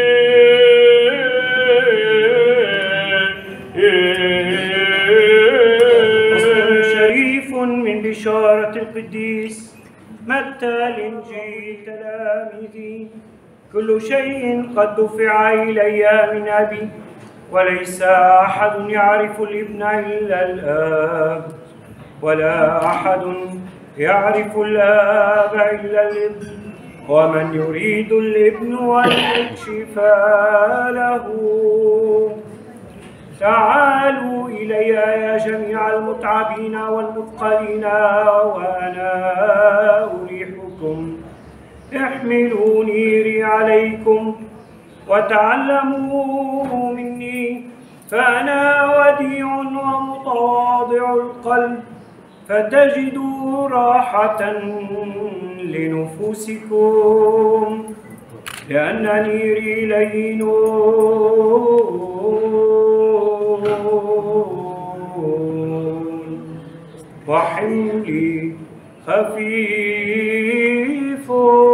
من بشارة القديس متى الإنجيل تلاميذي كل شيء قد دفع إلي من أبي، وليس أحد يعرف الابن إلا الآب، ولا أحد يعرف الآب إلا الابن، ومن يريد الابن أن يكشف له. تعالوا إلي يا جميع المتعبين والمثقلين وأنا أريحكم. احملوا نيري عليكم وتعلموا مني، فأنا وديع ومتواضع القلب، فتجدوا راحة لنفوسكم، لأن نيري لين وحملي خفيف.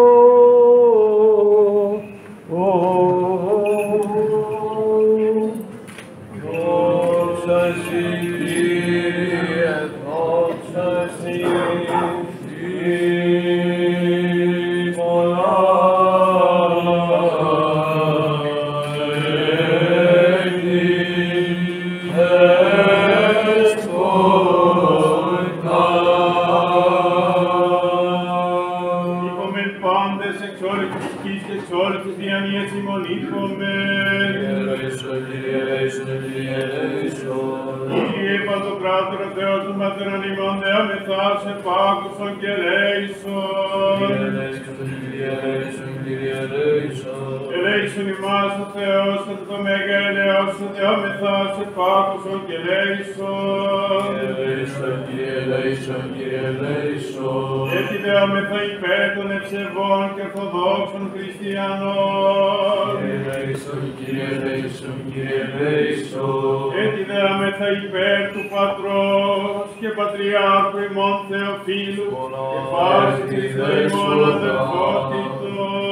Ελέησον ημάς ο Θεός, εν το μέγα ελεός, ο Θεόμεθας, επάκουσον και ελέησον. Ελέησον, Κύριε, ελέησον, Κύριε, ελέησον. Έτσι δεόμεθα υπέρ των ευσεβών και ορθοδόξων χριστιανών. Ελέησον, Κύριε, ελέησον, Κύριε, ελέησον. Έτσι δεόμεθα υπέρ του Πατρός και Πατριάρχου ημών Θεοφύλου και πάση Χριστό ημών αδελφότητος.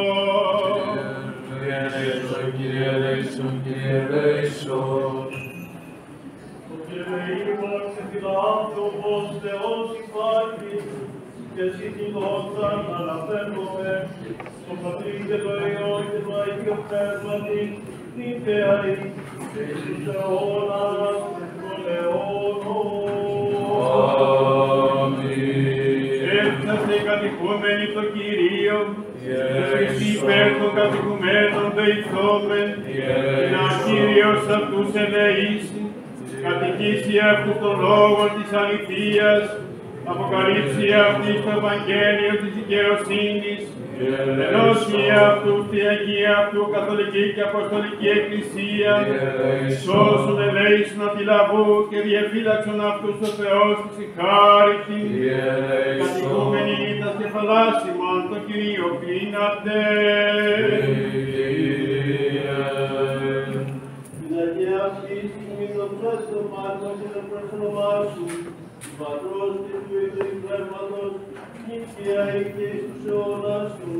Κύριε ελέησον, Κύριε ελέησον. Ο Κύριε μας φιλάνθρωπος Θεός υπάρχει, και εσύ την δόξα αναφέρομαι, στο Πατρί και το Υιό και το Αγίο Πνεύματι, νύχαια ή, και εις αιώνας των αιώνων. Αμήν. Έφτασε κατοικούμενοι το Κυρίο, εσείς υπέρ των κατοικουμένων δεηθόμεν, να Κύριος αυτούς ελεήσει, κατοικήσει αυτούς των λόγων της αληθείας, αποκαλύψει αυτής το Ευαγγέλιο της δικαιοσύνης, ενώσει αυτούς τη Αγία αυτού Καθολική και Αποστολική Εκκλησία, σώσουν ελέησον αντιλαβού και διεφύλαξον αυτούς ο Θεός της ηχάρητη, κατοικούμενοι τα σκεφαλάσιμον το Κυρίο κλείνατε. Την Αγία αυτή μην το πρέσβο μάρκος και το πρόσωπά σου, του Πατρός και του Υιού και του Πνεύματος, νύχια ή και εις τους αιώνας των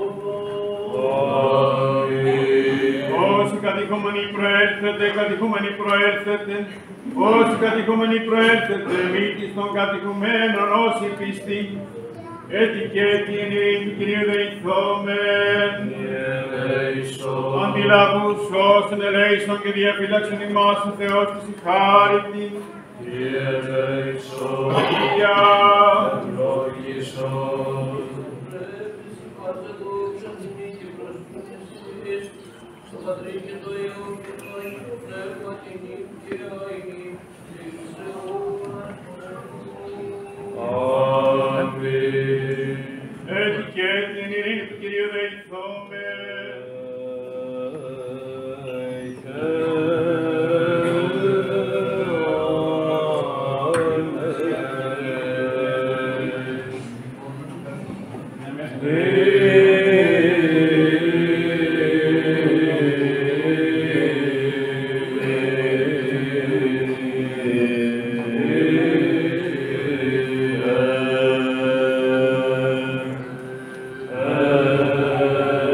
αιώνων. Όσοι κατοικούμενοι προέρθετε, κατοικούμενοι προέρθετε, όσοι κατοικούμενοι προέρθετε, μήτης των κατοικουμένων όσοι πιστοί, έτσι και την ειρήνη του Κυρίου δεηθόμεν. Αντιλαβούς όσων ελέησον και διαφύλαξον ημάς ο Θεός της ηχάρητη. Κύριε ελέησον, Αγία. ευλογήσον. Στο Πατρί και το Υιό και το Αγίο Πνεύμα και νύχια ή και εις αιώνας των αιώνων. Αμήν. Έτσι και την ειρήνη του Κυρίου δεηθόμεν. Amen.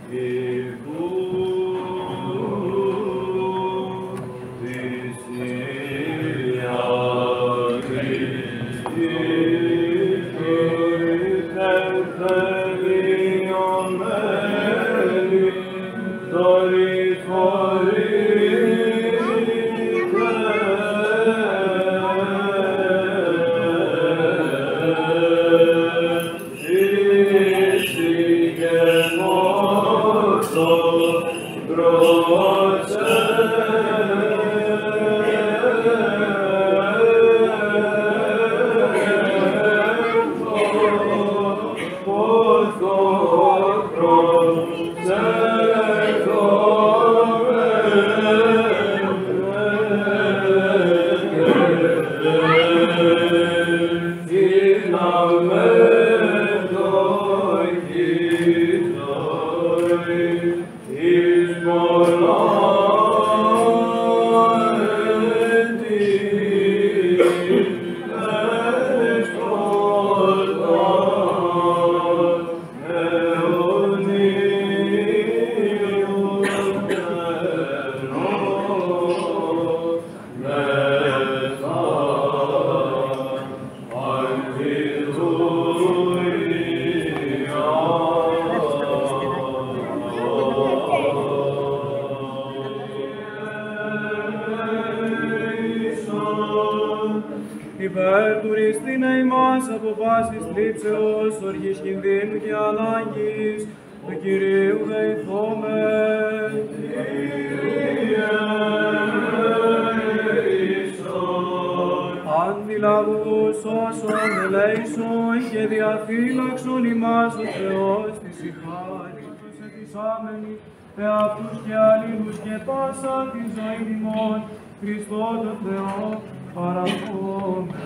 Υπερτουριστήνε ημάς από πάσης θλίψεως, οργής κινδύνου και ανάγκης, του Κυρίου δεηθώμε. Αντιλαβούς όσων ελέησον και διαφύλαξον ημάς ο Θεός της ηχάριτος ετισάμενοι, εαυτούς και αλλήλους και πάσα την ζωή ημών, Χριστό το Θεό παραχώμενα.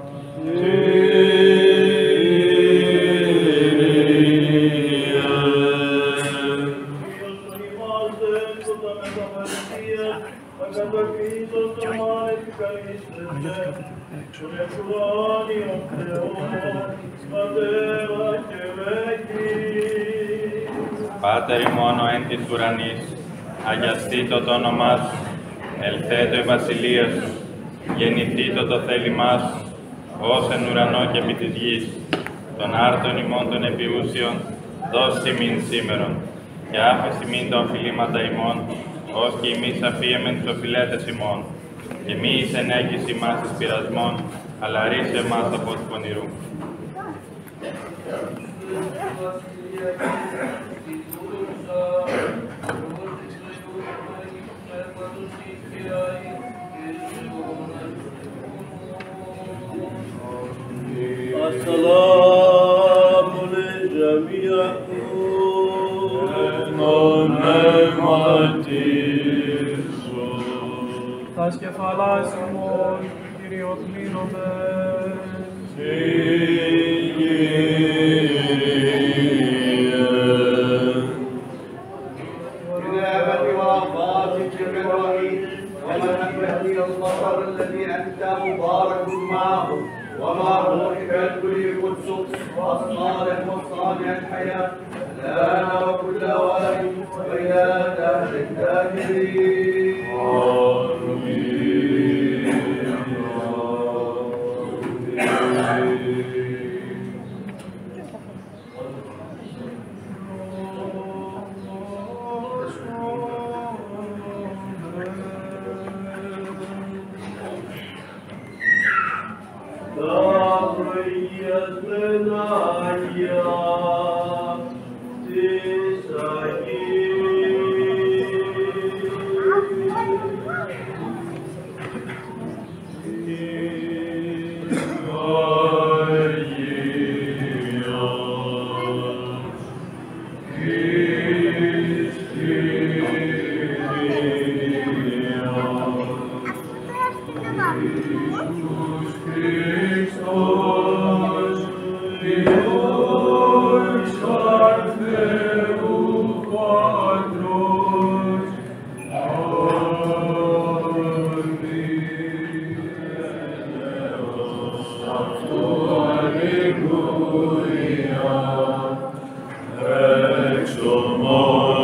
Πάτερ ημών ο εν της ουρανής, αγιαστήτω το όνομά σου, ελθέτω η βασιλεία σου, γεννηθήτω το θέλημά σου, ως εν ουρανό και επί της γης, των άρτων ημών των επιούσιων, δώσ' ημίν σήμερον, και άφεση μην τα οφειλήματα ημών, ως και εμείς αφίεμεν τους οφειλέτες ημών, και μη εις ενέγγιση ημάς εις πειρασμών, αλλά ρίσε εμάς από του πονηρού. السلام لجميعكم Τας κεφαλάς ημών, Κύριο κλείνομαι. الذي أنت مبارك معه ومع روحك الكل قدس والصالح والصالح الحياة الآن وكل أوان وإلى دهر الداهرين. Exo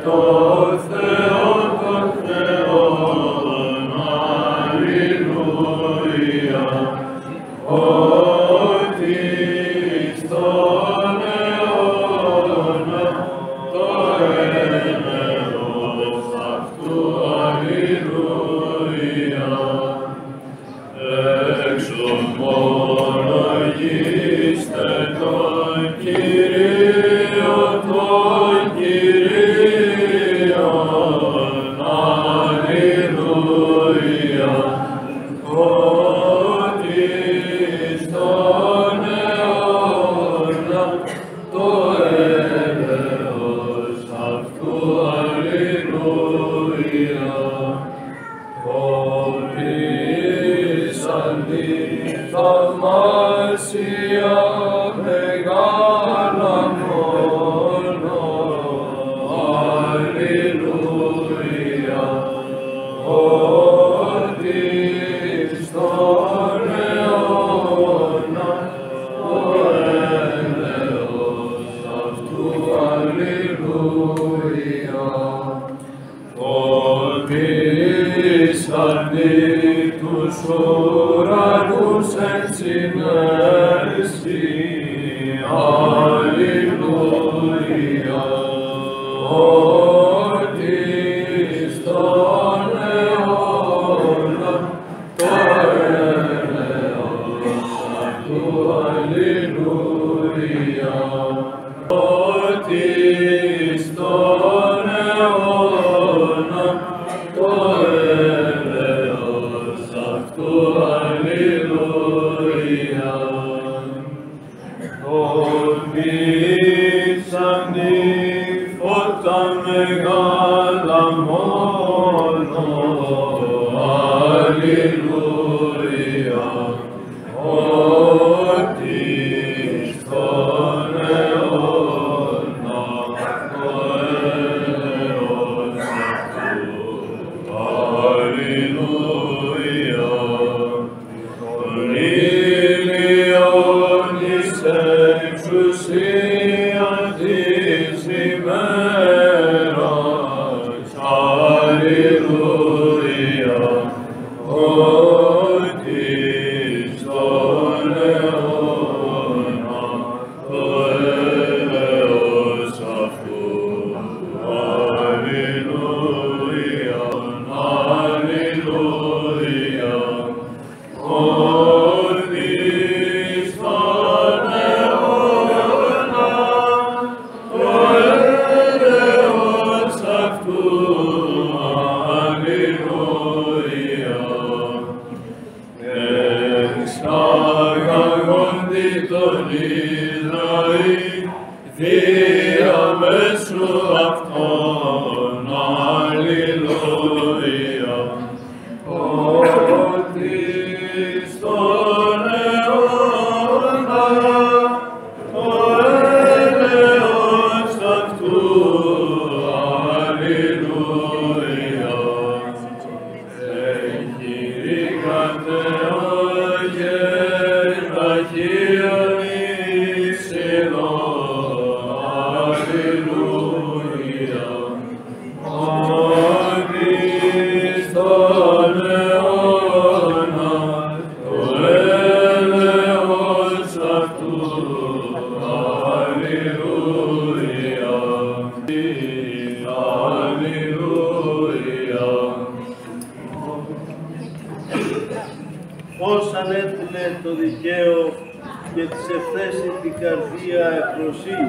Πώς ανέτειλε το δικαίο και τις ευθέσεις την καρδία ευπροσύνη.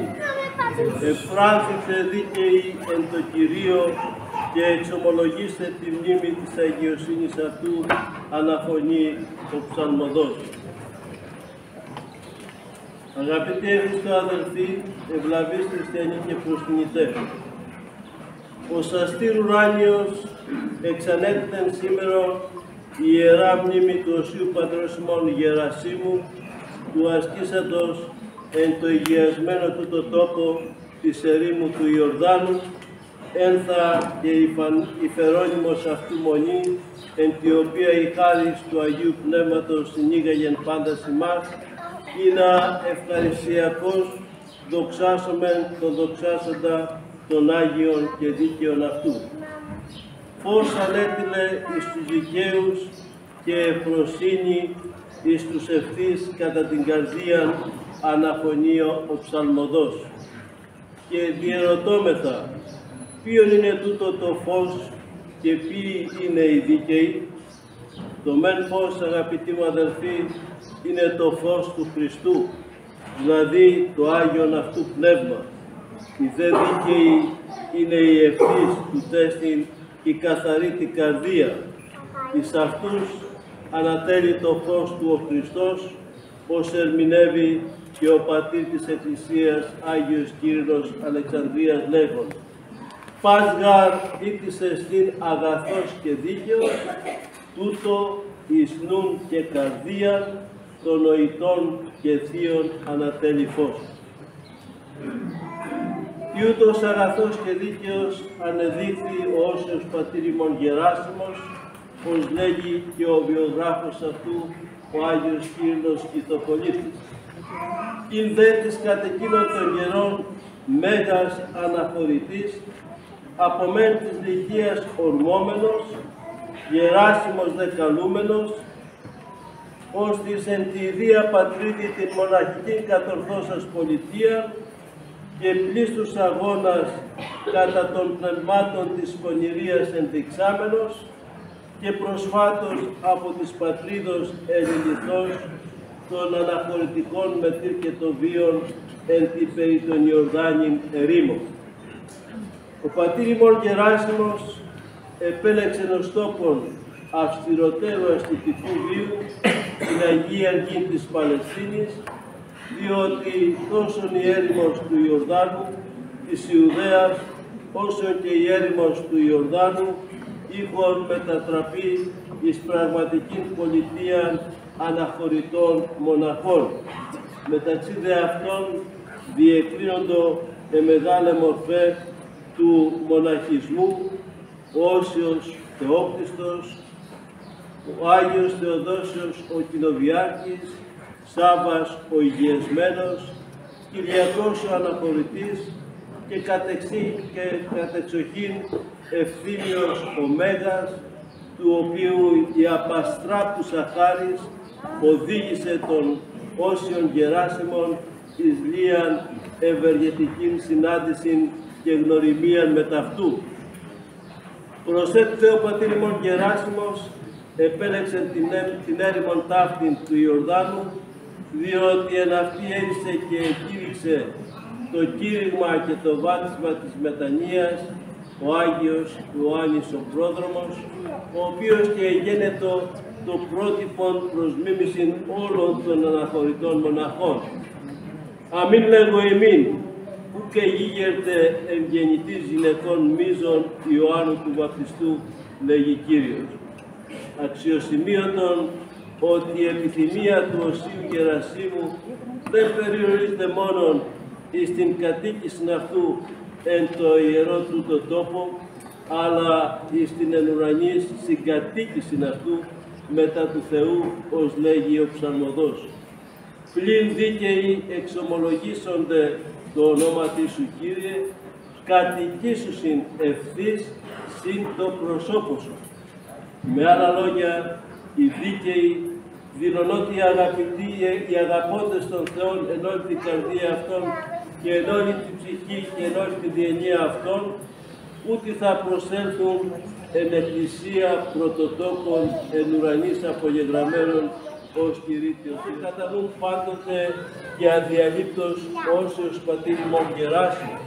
Εφράνθητε δίκαιοι εν το Κυρίω και εξομολογήστε τη μνήμη της αγιοσύνης αυτού, αναφωνεί ο ψαλμοδός. Αγαπητοί Χριστό αδελφοί, ευλαβείς χριστιανοί και προσκυνητές, ο σαστήρ ουράνιος εξανέτειν σήμερα η Ιερά Μνήμη του Οσίου Πατρός ημών Γερασίμου, του ασκήσαντος εν το υγειασμένο τούτο τόπο της ερήμου του Ιορδάνου, ένθα και η φερόνιμος αυτού μονή, εν τη οποία η χάρις του Αγίου Πνεύματος συνήγαγεν πάντα ημάς, ή να ευχαριστιακώς δοξάσομεν τον δοξάσοντα, των Άγιων και δίκαιων αυτού. Φως ανέτειλε εις τους δικαίους και ευπροσύνη εις τους ευθύς κατά την καρδίαν αναφωνεί ο ψαλμοδός. Και διερωτώμεθα, ποιον είναι τούτο το φως και ποιοι είναι οι δίκαιοι. Το μεν φως, αγαπητοί μου αδελφοί, είναι το φως του Χριστού, δηλαδή το Άγιον αυτού πνεύμα. Οι δε δίκαιοι είναι οι ευθύς του τέστην η καθαρή την καρδία. Εις αυτούς ανατέλει το φως του ο Χριστός, ως ερμηνεύει και ο πατήρ της Εκκλησίας Άγιος Κύρινος Αλεξανδρίας λέγον. Πας γαρ ήτησε στην αγαθός και δίκαιος, τούτο εις νουν και καρδίαν των νοητών και θείων ανατέλει φως. Κι ούτως αγαθός και δίκαιος ανεδείχθη ο όσιος πατήρ ημών Γεράσιμος, ως λέγει και ο βιογράφος αυτού, ο Άγιος Κύρινος Κηθοπολίτης. Ειν δε της κατ' εκείνων των καιρών μέγας αναχωρητής, από μεν της λυκείας ορμόμενος, Γεράσιμος δε καλούμενος, ως της εν τη Ιδία Πατρίτη την μοναχική κατορθώσας πολιτεία και πλήστους αγώνας κατά των πνευμάτων της πονηρίας ενδειξάμενος και προσφάτως από της πατρίδος Ελληνιθός των αναχωρητικών μετήρ και των βίων εν τη περί των Ιορδάνην ερήμων. Ο πατήρ ημών Γεράσιμος επέλεξε ως τόπον αυστηροτέρου αστητικού βίου την Αγία Γη της Παλαιστίνης, διότι τόσον η έρημος του Ιορδάνου, της Ιουδαίας, όσο και η έρημος του Ιορδάνου, είχον μετατραπεί εις πραγματική πολιτεία αναχωρητών μοναχών. Μεταξύ δε αυτών διεκρίνοντο με μεγάλη μορφέ του μοναχισμού, ο Όσιος Θεόπτιστος, ο Άγιος Θεοδόσιος ο Κοινοβιάκης, Σάββας ο Υγιεσμένος, Κυριακός ο Αναχωρητής και κατεξή και κατεξοχήν Ευθύμιος ο Μέγας, του οποίου η απαστράπτουσα χάρις οδήγησε τον Όσιον Γεράσιμον εις λίαν ευεργετικήν συνάντησιν και γνωριμίαν μεταυτού. Προσέτουθε ο πατήρ ημών Γεράσιμος επέλεξε την, την έρημον ταύτην του Ιορδάνου, διότι εν αυτή έρισε και κήρυξε το κήρυγμα και το βάπτισμα της μετανοίας ο Άγιος Ιωάννης ο Πρόδρομος, ο οποίος και γένετο το πρότυπο προς μίμησιν όλων των αναχωρητών μοναχών. Αμήν λέγω εμήν, που και γίγερτε ευγενητής γυναικών μίζων Ιωάννου του Βαπτιστού, λέγει Κύριος. Αξιοσημείωτον ότι η επιθυμία του Οσίου Γερασίμου δεν περιορίζεται μόνον εις την κατοίκηση αυτού εν το ιερό τούτο τόπο, αλλά εις την εν ουρανής συγκατοίκηση αυτού μετά του Θεού, ως λέγει ο ψαλμοδός. Πλην δίκαιοι εξομολογήσονται το όνομα σου, Κύριε, κατοικήσουσιν ευθύς συν το προσώπο σου. Με άλλα λόγια, οι δίκαιοι δηλωνότι οι αγαπητοί, οι αγαπώντες των Θεών εν όλη την καρδία αυτών και εν όλη την ψυχή και εν όλη την διενία αυτών, ούτε θα προσέλθουν εν εκκλησία πρωτοτόκων εν ουρανής απογεγραμμένων ως κηρύττιος. Και καταδούν πάντοτε και αδιαλείπτως όσιος πατήρ ημών Γεράσιμος.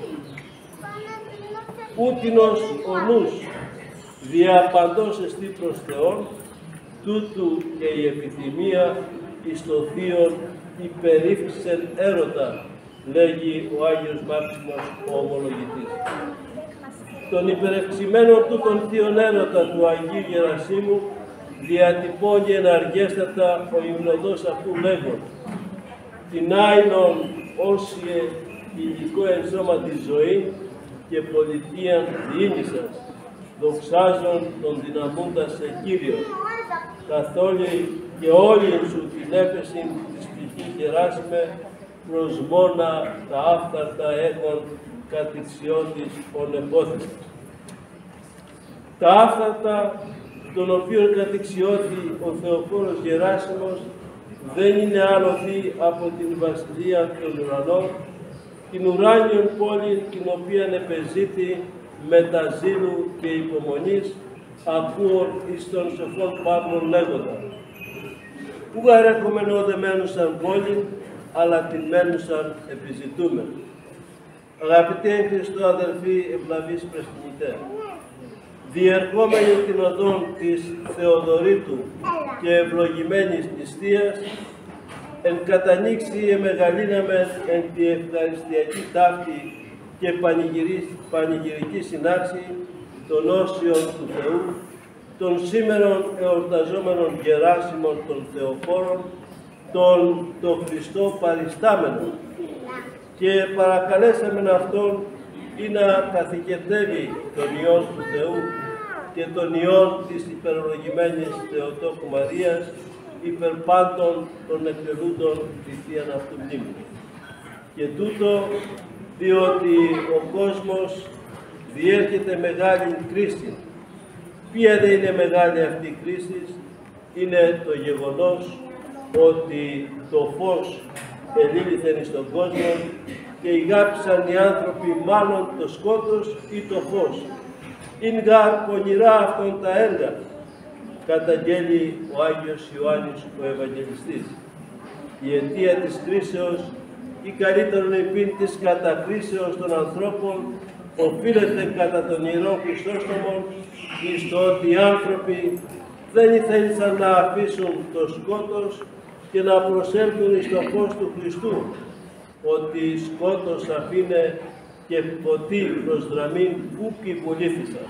Ούτινος ο νους δια παντός εστί προς Θεόν, τούτου και η επιθυμία εις το θείον υπερήφθησεν έρωτα, λέγει ο Άγιος Μάξιμος ο ομολογητής. Τον υπερευξημένο τούτον θείον έρωτα του Αγίου Γερασίμου διατυπώνει εναργέστατα ο υμνοδός αυτού λέγον: την άεινον όσιε υλικό εν σώμα τη ζωή και πολιτείαν διήνυσας, δοξάζον τον δυναμούντας σε Κύριο, καθ' όλη και όλη σου την έπεση της ψυχής Γεράσιμε, προσμόνα τα άφθαρτα έγων κατηξιώτης ονεπόθεσης. Τα άφθαρτα των οποίων κατηξιώτη ο Θεοφόρος Γεράσιμος δεν είναι άλλοθη από την βασιλεία των ουρανών, την ουράνιον πόλη την οποία επεζήτη με τα ζήλου και υπομονής, ακούων εις των σοφών Παύλων λέγοντα. Ου αρέχομεν οδεμένουσαν πόλη, αλλά την μένουσαν επιζητούμεν. Αγαπητέ εν Χριστώ αδελφοί, ευλαβείς πρεσβυνητέ, διερχόμενοι την οδόν της Θεοδωρήτου και ευλογημένης νηστείας, εν κατανοίξει εμεγαλύναμεν εν τη ευχαριστιακή ταύτη και πανηγυρική συνάξη των όσιων του Θεού, των σήμερων εορταζόμενων Γεράσιμων των Θεοφόρων, των το Χριστό παριστάμενων, και παρακαλέσαμεν Αυτόν ή να καθηκετεύει τον Υιόν του Θεού και τον Υιόν της υπερολογημένης Θεοτόκου Μαρίας, υπερ πάντων των εκτελούντων τη Θείαν Αυτού μνήμη. Και τούτο διότι ο κόσμος διέρχεται μεγάλη κρίση. Ποια δεν είναι μεγάλη αυτή η κρίση? Είναι το γεγονός ότι το φως ελήλυθεν στον κόσμο και ηγάπησαν οι άνθρωποι μάλλον το σκότος ή το φως. Είναι γαρ πονηρά αυτόν τα έργα, καταγγέλει ο Άγιος Ιωάννης ο Ευαγγελιστής. Η αιτία της κρίσεως ή καλύτερον επίν της κατακρίσεως των ανθρώπων οφείλεται κατά τον Ιερό Χριστόστομον εις το ότι οι άνθρωποι δεν ήθελαν να αφήσουν το σκότος και να προσέλθουν εις το φως του Χριστού, ότι σκότος αφήνε και ποτή προς δραμήν ουκ υπολήθησαν.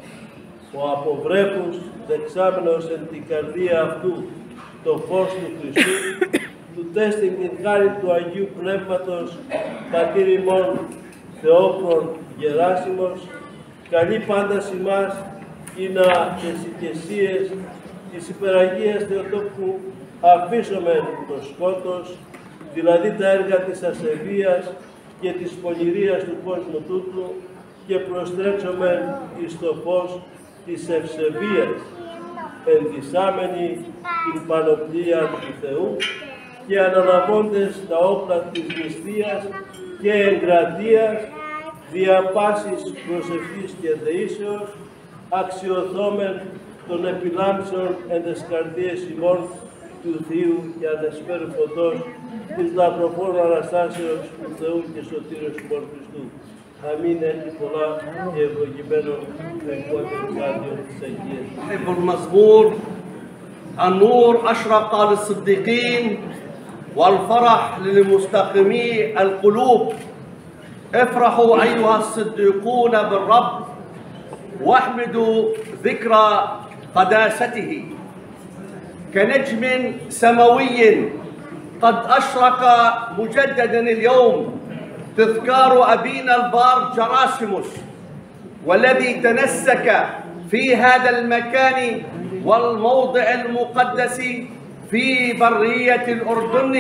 Ο αποβρέφους δεξάμενος εν την καρδία αυτού το φως του Χριστού, του τέστην την χάρη του Αγίου Πνεύματος, πατήρ ημών Θεόφρον Γεράσιμος, καλεί πάντα ημάς ή να τις οικεσίες της υπεραγίας Θεοτόκου αφήσομεν το σκότος, δηλαδή τα έργα της ασεβίας και της πονηρίας του κόσμου τούτου, και προστρέψομεν εις το φως της ευσεβίας, ενδυσάμενη την πανοπλία του Θεού και αναλαμβώντες τα όπλα της νηστείας και εγκρατείας, δια πάσης προσευχής και δεήσεως, αξιοθόμεν των επιλάμψεων εν τες καρδίες ημών του Θείου και ανεσπέρου φωτός της λαμπροφόρου Αναστάσεως του Θεού και Σωτήρος ημών Χριστού. Αμήν. Έχει πολλά και ευλογημένο το υπότιτλο κάτω της Αγίας. المزمور النور أشرق للصديقين والفرح للمستقيمي القلوب. افرحوا أيها الصديقون بالرب واحمدوا ذكرى قداسته. كنجم سماوي قد أشرق مجددا اليوم تذكار أبينا البار جراسيموس، والذي تنسك في هذا المكان والموضع المقدس في برية الأردن،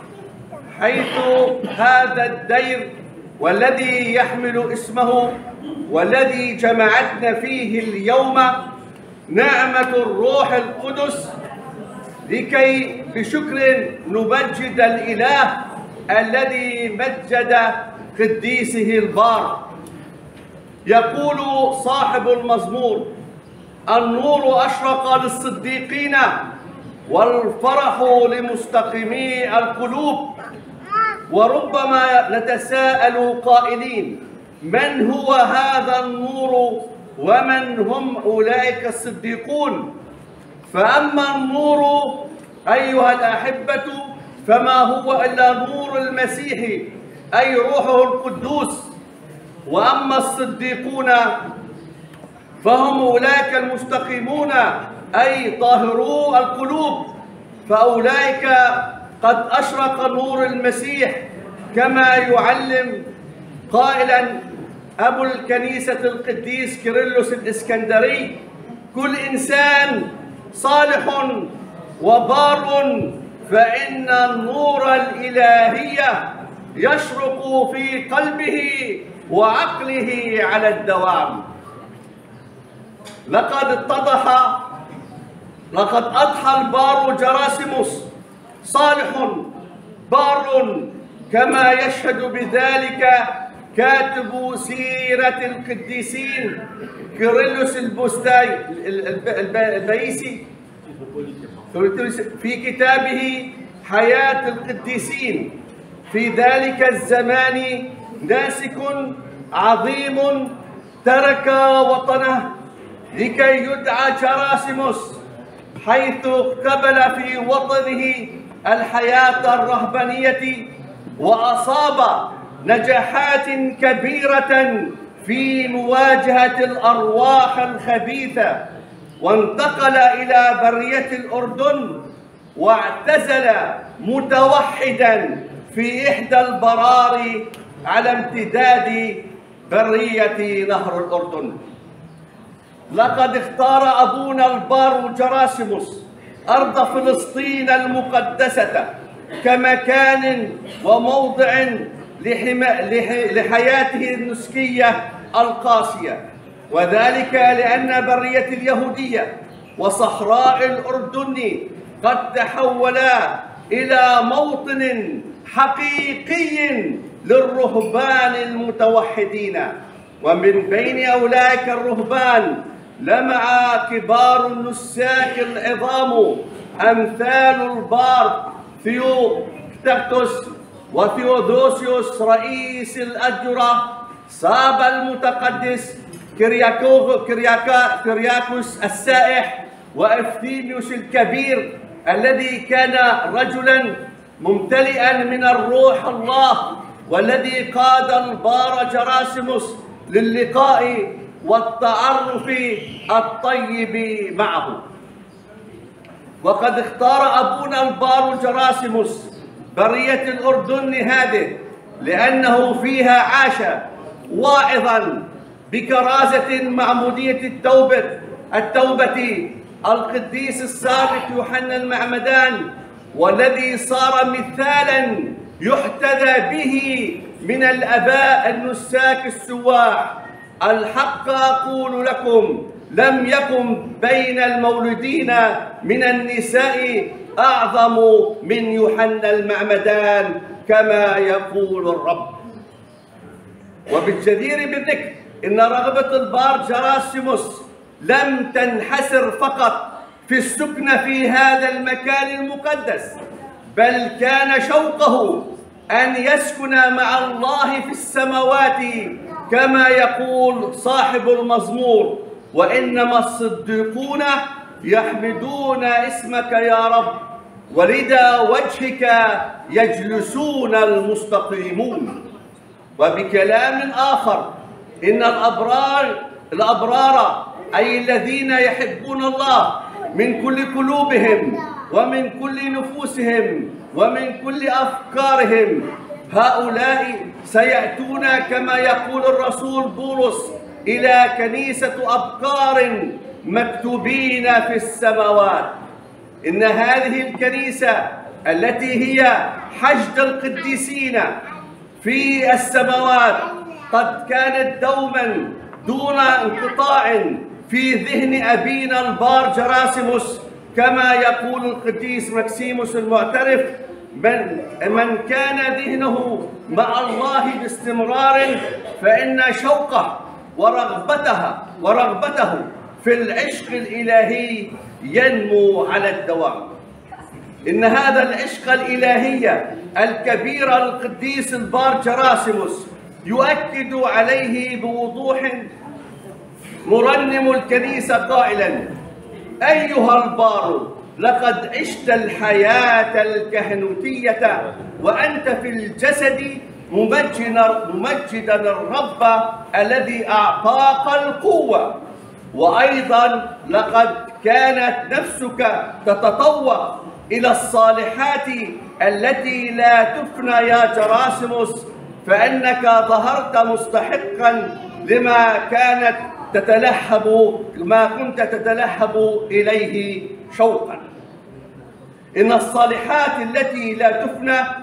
حيث هذا الدير والذي يحمل اسمه والذي جمعتنا فيه اليوم نعمة الروح القدس، لكي بشكر نمجد الإله الذي مجد قديسه البار. يقول صاحب المزمور: النور أشرق للصديقين والفرح لمستقيمي القلوب. وربما نتساءل قائلين: من هو هذا النور ومن هم أولئك الصديقون؟ فأما النور أيها الأحبة فما هو إلا نور المسيح أي روحه القدوس. وأما الصديقون فهم أولئك المستقيمون أي طاهرو القلوب، فأولئك قد أشرق نور المسيح كما يعلم قائلا أبو الكنيسة القديس كيرلس الإسكندري: كل إنسان صالح وبار فإن النور الإلهية يشرق في قلبه وعقله على الدوام. لقد اتضح لقد أضحى البار جراسيموس صالح بار كما يشهد بذلك كاتب سيرة القديسين كيرلس البستاي البايسي في كتابه حياة القديسين. في ذلك الزمان ناسك عظيم ترك وطنه لكي يدعى جراسيموس، حيث قبل في وطنه الحياة الرهبانية وأصاب نجاحات كبيرة في مواجهة الأرواح الخبيثة، وانتقل إلى برية الأردن واعتزل متوحدا في إحدى البراري على امتداد برية نهر الأردن. لقد اختار أبونا البار جراسيموس أرض فلسطين المقدسة كمكان وموضع لحياته النسكية القاسية، وذلك لأن برية اليهودية وصحراء الأردن قد تحولا إلى موطن حقيقي للرهبان المتوحدين. ومن بين أولئك الرهبان لمع كبار النساك العظام أمثال البار ثيوكتاكتوس وثيودوسيوس رئيس الأديرة، صاب المتقدس كرياكو كرياكا كرياكوس السائح، وإفثيميوس الكبير الذي كان رجلا ممتلئا من الروح الله، والذي قاد البار جراسيموس للقاء والتعرف الطيب معه. وقد اختار أبونا البار جراسيموس برية الأردن هذه لأنه فيها عاش واعظا بكرازة معمودية التوبة التوبة القديس السابق يوحنا المعمدان، والذي صار مثالا يحتذى به من الآباء النساك السواح. الحق أقول لكم لم يكن بين المولودين من النساء أعظم من يوحنا المعمدان كما يقول الرب. وبالجدير بالذكر إن رغبة البار جراسيموس لم تنحسر فقط في السكن في هذا المكان المقدس، بل كان شوقه أن يسكن مع الله في السماوات كما يقول صاحب المزمور: وإنما الصديقون يحمدون اسمك يا رب، ولدى وجهك يجلسون المستقيمون. وبكلام آخر إن الأبرار الأبرار أي الذين يحبون الله من كل قلوبهم ومن كل نفوسهم ومن كل أفكارهم، هؤلاء سيأتون كما يقول الرسول بولس إلى كنيسة أبكار مكتوبين في السماوات. إن هذه الكنيسة التي هي حشد القديسين في السماوات قد كانت دوما دون انقطاع في ذهن أبينا البار جراسيموس، كما يقول القديس مكسيموس المعترف: من, من كان ذهنه مع الله باستمرار فإن شوقه ورغبتها ورغبته في العشق الإلهي ينمو على الدوام. إن هذا العشق الإلهي الكبير القديس البار جراسيموس يؤكد عليه بوضوح مرنم الكنيسة قائلا: أيها البار، لقد عشت الحياة الكهنوتية وأنت في الجسد ممجدا الرب الذي أعطاك القوة. وأيضا لقد كانت نفسك تتطوع إلى الصالحات التي لا تفنى يا جراسيموس، فإنك ظهرت مستحقا لما كانت تتلهب ما كنت تتلهب إليه شوقا. إن الصالحات التي لا تفنى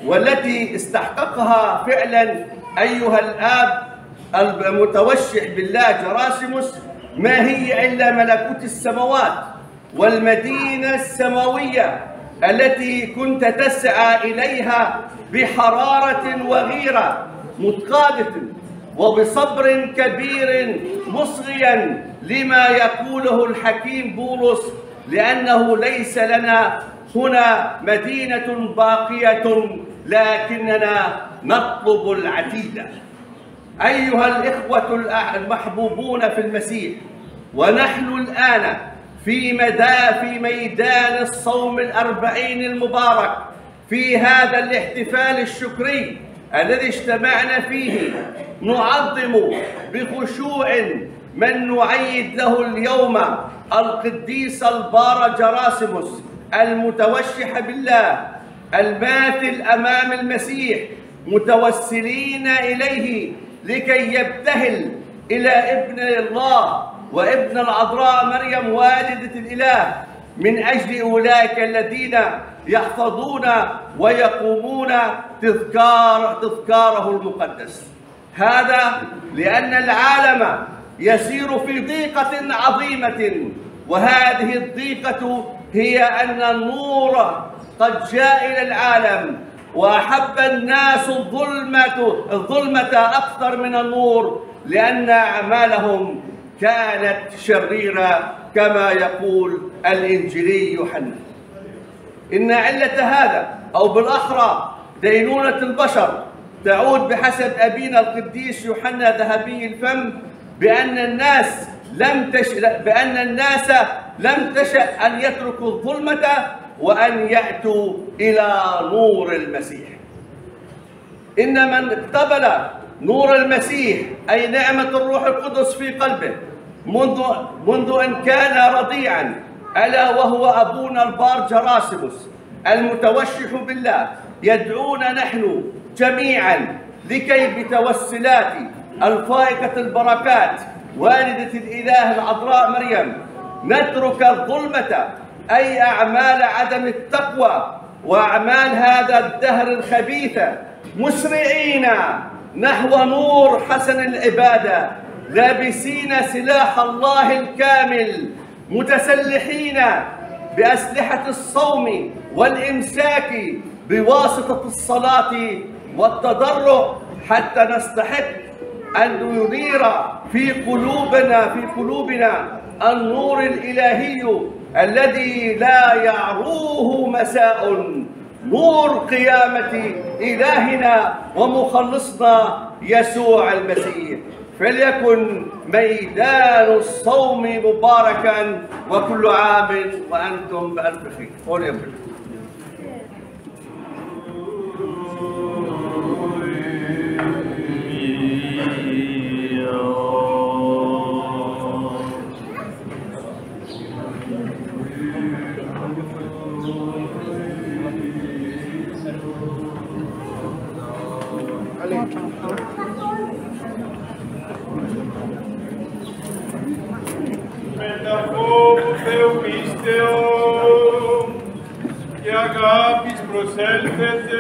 والتي استحققها فعلا أيها الآب المتوشح بالله جراسيموس ما هي إلا ملكوت السماوات والمدينة السماوية التي كنت تسعى إليها بحرارة وغيرة متقادة وبصبر كبير مصغيا لما يقوله الحكيم بولس، لأنه ليس لنا هنا مدينة باقية لكننا نطلب العتيد. أيها الإخوة المحبوبون في المسيح، ونحن الآن في مدى في ميدان الصوم الأربعين المبارك في هذا الاحتفال الشكري الذي اجتمعنا فيه نعظم بخشوع من نعيد له اليوم القديس البار جراسيموس المتوشح بالله الماثل أمام المسيح، متوسلين إليه لكي يبتهل إلى ابن الله وابن العذراء مريم والدة الإله من أجل أولئك الذين يحفظون ويقومون تذكار تذكاره المقدس. هذا لأن العالم يسير في ضيقة عظيمة، وهذه الضيقة هي أن النور قد جاء إلى العالم وأحب الناس الظلمة الظلمة أكثر من النور لأن أعمالهم كانت شريرة كما يقول الإنجيلي يوحنا. إن علة هذا أو بالأحرى دينونة البشر تعود بحسب أبينا القديس يوحنا ذهبي الفم بأن الناس لم تش... بأن الناس لم تشأ أن يتركوا الظلمة وأن يأتوا إلى نور المسيح. إن من اقتبل نور المسيح أي نعمة الروح القدس في قلبه منذ منذ أن كان رضيعا، ألا وهو أبونا البار جراسيموس المتوشح بالله، يدعونا نحن جميعا لكي بتوسلات الفائقة البركات والدة الإله العذراء مريم نترك الظلمة أي أعمال عدم التقوى وأعمال هذا الدهر الخبيثة، مسرعين نحو نور حسن العبادة، لابسين سلاح الله الكامل، متسلحين بأسلحة الصوم والإمساك بواسطة الصلاة والتضرع حتى نستحق أن ينير في قلوبنا في قلوبنا النور الإلهي الذي لا يعروه مساء، نور قيامة إلهنا ومخلصنا يسوع المسيح. فليكن ميدان الصوم مباركا وكل عام وأنتم بألف خير. وليكن με τα φόβου Θεού πίστεως και αγάπης προσέλθετε.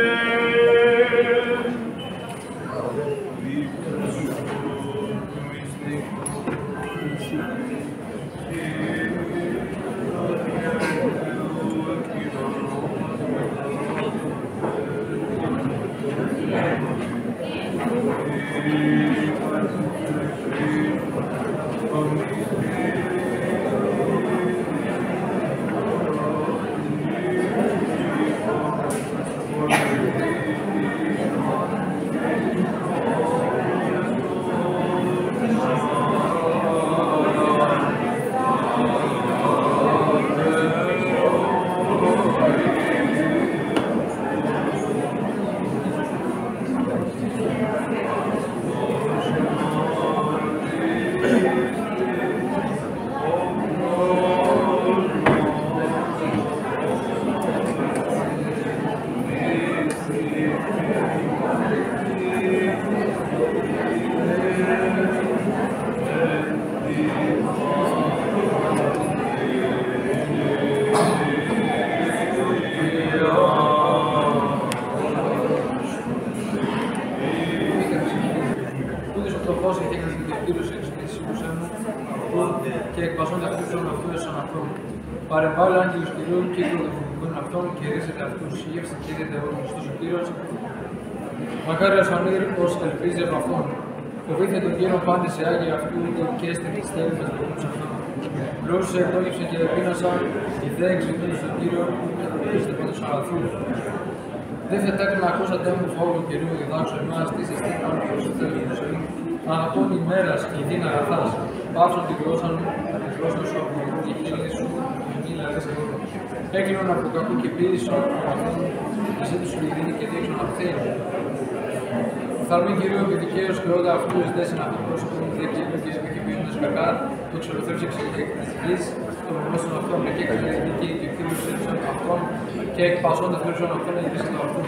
Ούτως το φως και έκανε την δικτήρωση της Εκκλησίας μου και εκπασώνται αυτούς των αυτούς σαν αυτόν. Παρεμβάλλει άγγελος Κυρίου, κύκλο των φοβικών αυτών και ρίσετε αυτούς. Γεύστε Κύριε Θεό, Χριστός ο Κύριος. Μακάριος ο ανίδρυπος ελπίζει από αυτόν. Φοβήθηκε τον Κύριο πάντες σε άγια αυτού και στην πιστεύει με τους αυτών. Λόγους σε ευλόγησε και επίνασαν, οι δε εξηγούνται στον Κύριο και θα πείτε πάντως αγαθούς. Δεν θετάτε να ακούσατε μου φόβο Κυρίου διδάξω εμάς, τι σε στήκα μου προς το θέλει του ζωή. Αγαπών ημέρας και η δίνα αγαθάς, πάψον τη γλώσσα μου, τη γλώσσα σου από τη χείλη σου, η μήλα δε σε δίνω. Έκλεινον από κακού και πήδησον από αυτόν, εσύ του λιδίνει και δείξον αυτήν. Φθαρμή Κυρίου και δικαίως και όλα αυτού εις δέσιν αυτού πρόσωπο μου διακύβουν και συμμετεί ποιούντας κακά, το ξελοθρέψε εξ της γης, το μεμόσον αυτόν και έκανε ελληνική και κτήριος έψαν αυτόν και εκπασώντα θρέψαν αυτόν ελπίσαν το αυτούς.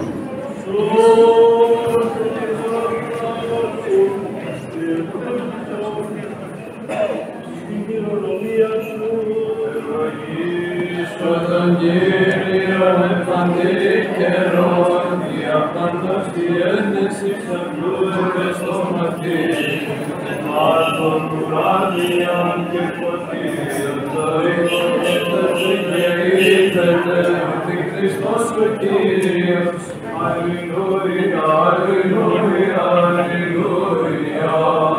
Στον Κύριον επαντή καιρόν, διαπάντως τη ένδεση ξαπλούεται στο μαθή, μάλλον ουράνιαν και ποτήρων, το υποκέταση και ήθετε, ότι Χριστός ο Κύριος, αλληλούια, αλληλούια, αλληλούια.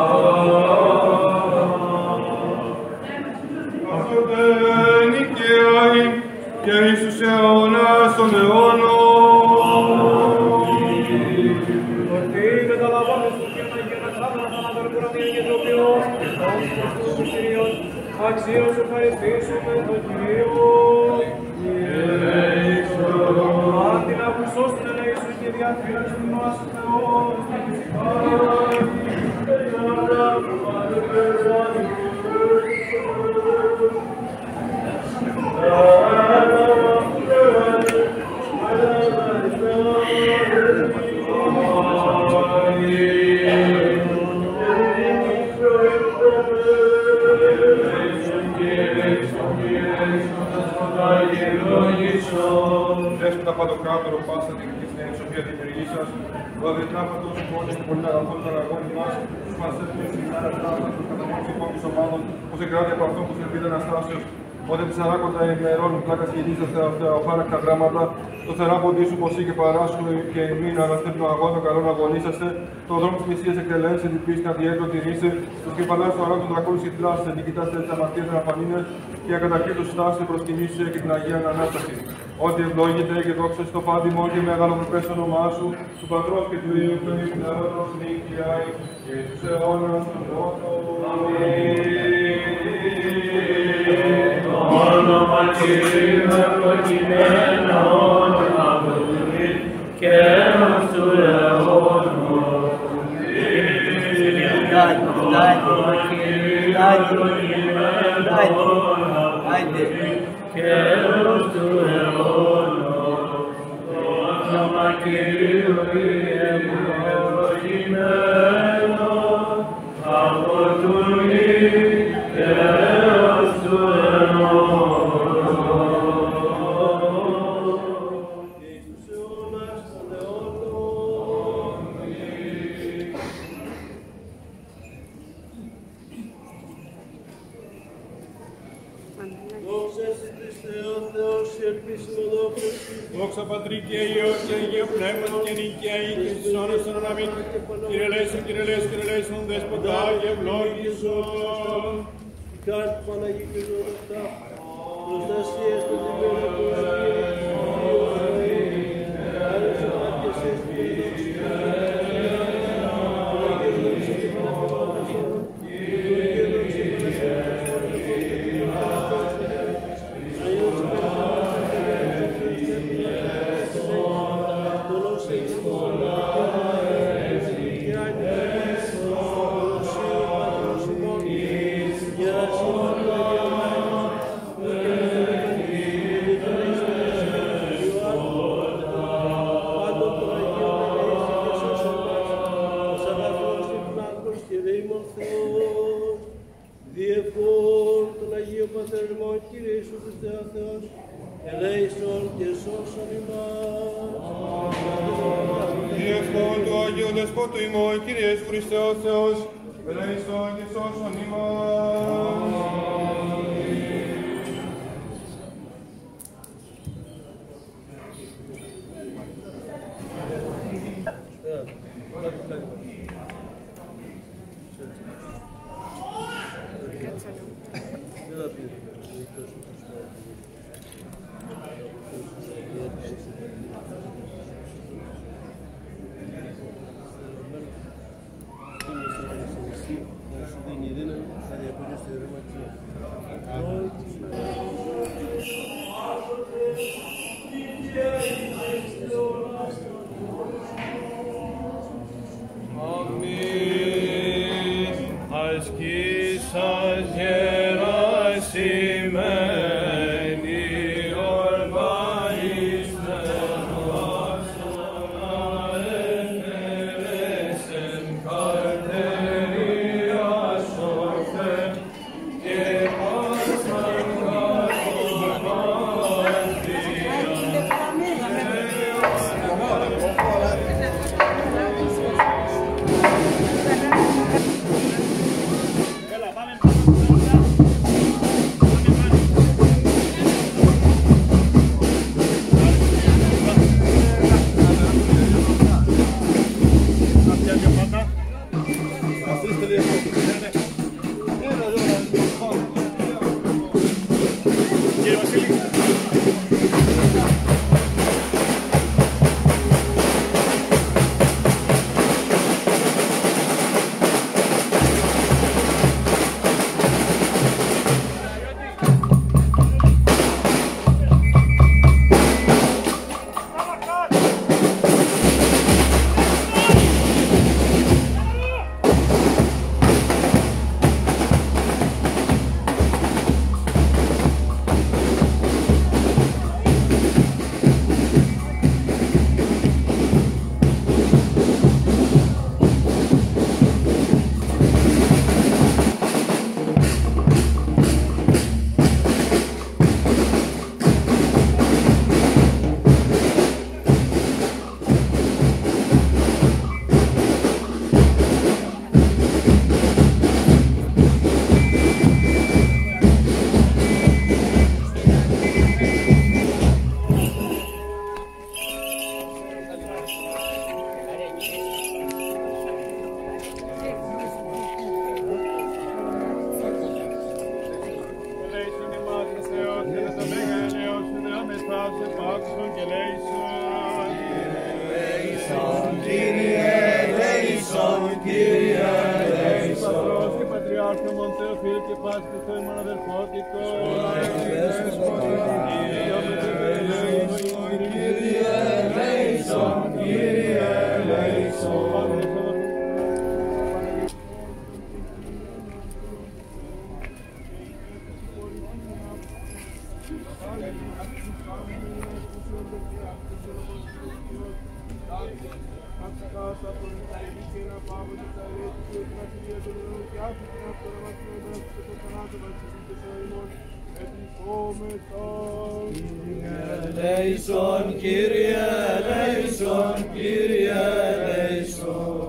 Και Ιησούς αιώνας των αιώνων. Ότι καταλαβαίνεις του Κύριου και να ξάπλα τα αναδορκούρατη και το Θεός και τα όντως του Κυρίων, αξίως ευχαριστήσουμε τον Κύριο. Αν την ακουσός την ελέησον και διαφύλαξον μας Θεός, την φυσικάρη, Δέσποτα Παντοκράτορο, πάσα την κτήσια εξοφία δημιουργή σας, Βαδιτνάφατος, μόνος και πολύ αγαθών παραγόνων μας, τους μας έφυγε στην ημέρα τράπεζα των καταμόνων υπόλοιπης ομάδων, πως εκράτη από αυτόν που σε ελπίδα Αναστάσεως, όταν της ανάκοντα ημερών πλάκας και γης θεοφάρακτα γράμματα, το θεράποντί σου πως και παράσχου και εμείς αναστέλνουν αγώνα καλών αγωνίσαστε, το δρόμο της Μεσσίας εκτελέσε την πίστη αδιέκο τηρήσε, τους κεφαλάς του αράντου δρακόλους συντράσε, νικητάς έτσι αμαρτίες να αφανίνες και ακατακρίτως στάστε προσκυνήσε και την Αγία Ανάσταση. Ότι ευλόγεται και δόξα στο πάντημο και μεγάλο προπές όνομά σου, του Πατρός και του Υιού και του Πνεύματος νίκαια και τους αιώνας των αιώνων. Το όνομα Κυρίου ευλογημένο από του και έως του αιώνου. Και έως του αιώνου, το όνομα Κυρίου ευλογημένο από του και έως του αιώνου. Δόξα Πατρί και Υιό και Αγίο Πνεύματος και νικαίοι και στους αιώνας των αμήν. Κύριε ελέησον, Κύριε ελέησον, Κύριε ελέησον, Δέσποτα και ευλόγησον. Η κάρτη του Παναγίου και του Ορτά, προστασίας των τιμών του Αγίου, άρεσε μάτιες έσπιδες, Διευχών τον Αγίο Πατέρ ημών, Κύριε Ιησού Χριστέ ο Θεός, ελέησον και σώσον ημάς. Διεύκον του Αγίου Δεσπότου ημών, Κύριε Ιησού Χριστέ ο Θεός, ελέησον και σώσον ημάς. Ελέησον, Κύριε, ελέησον, Κύριε, ελέησον.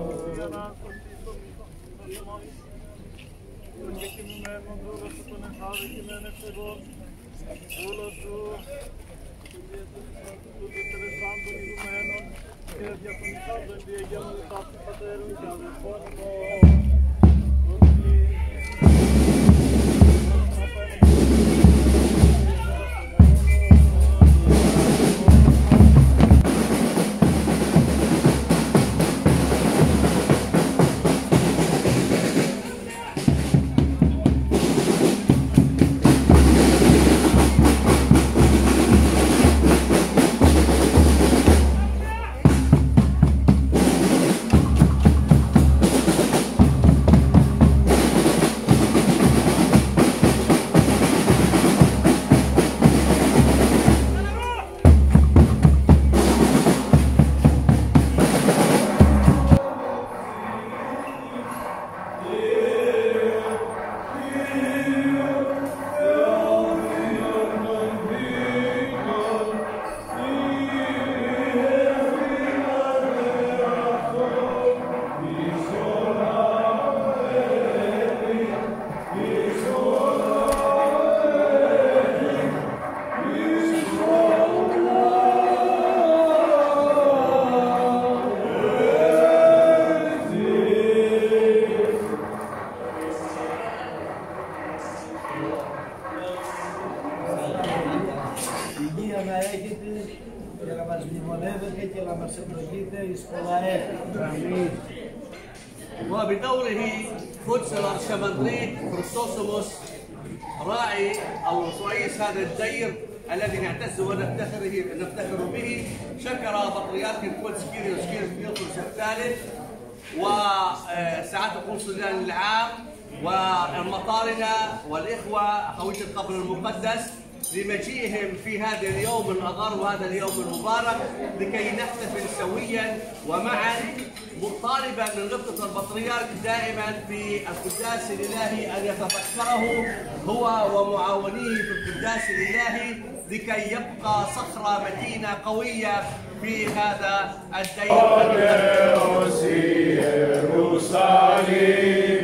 وبدوره قدس الارشمندريت كريستوسوموس راعي او رئيس هذا الدير الذي نعتز ونفتخر نفتخر به، شكر بطريرك القدس كيريوس كيريوس الثالث وسعاده القنصليان العام والمطارنه والاخوه اخويه القبر المقدس لمجيئهم في هذا اليوم الأغر وهذا اليوم المبارك لكي نحتفل سويا ومعا، مطالبا من غبطة البطريرك دائما في القداس الإلهي أن يتذكره هو ومعاونيه في القداس الإلهي لكي يبقى صخرة متينة قوية في هذا الدير.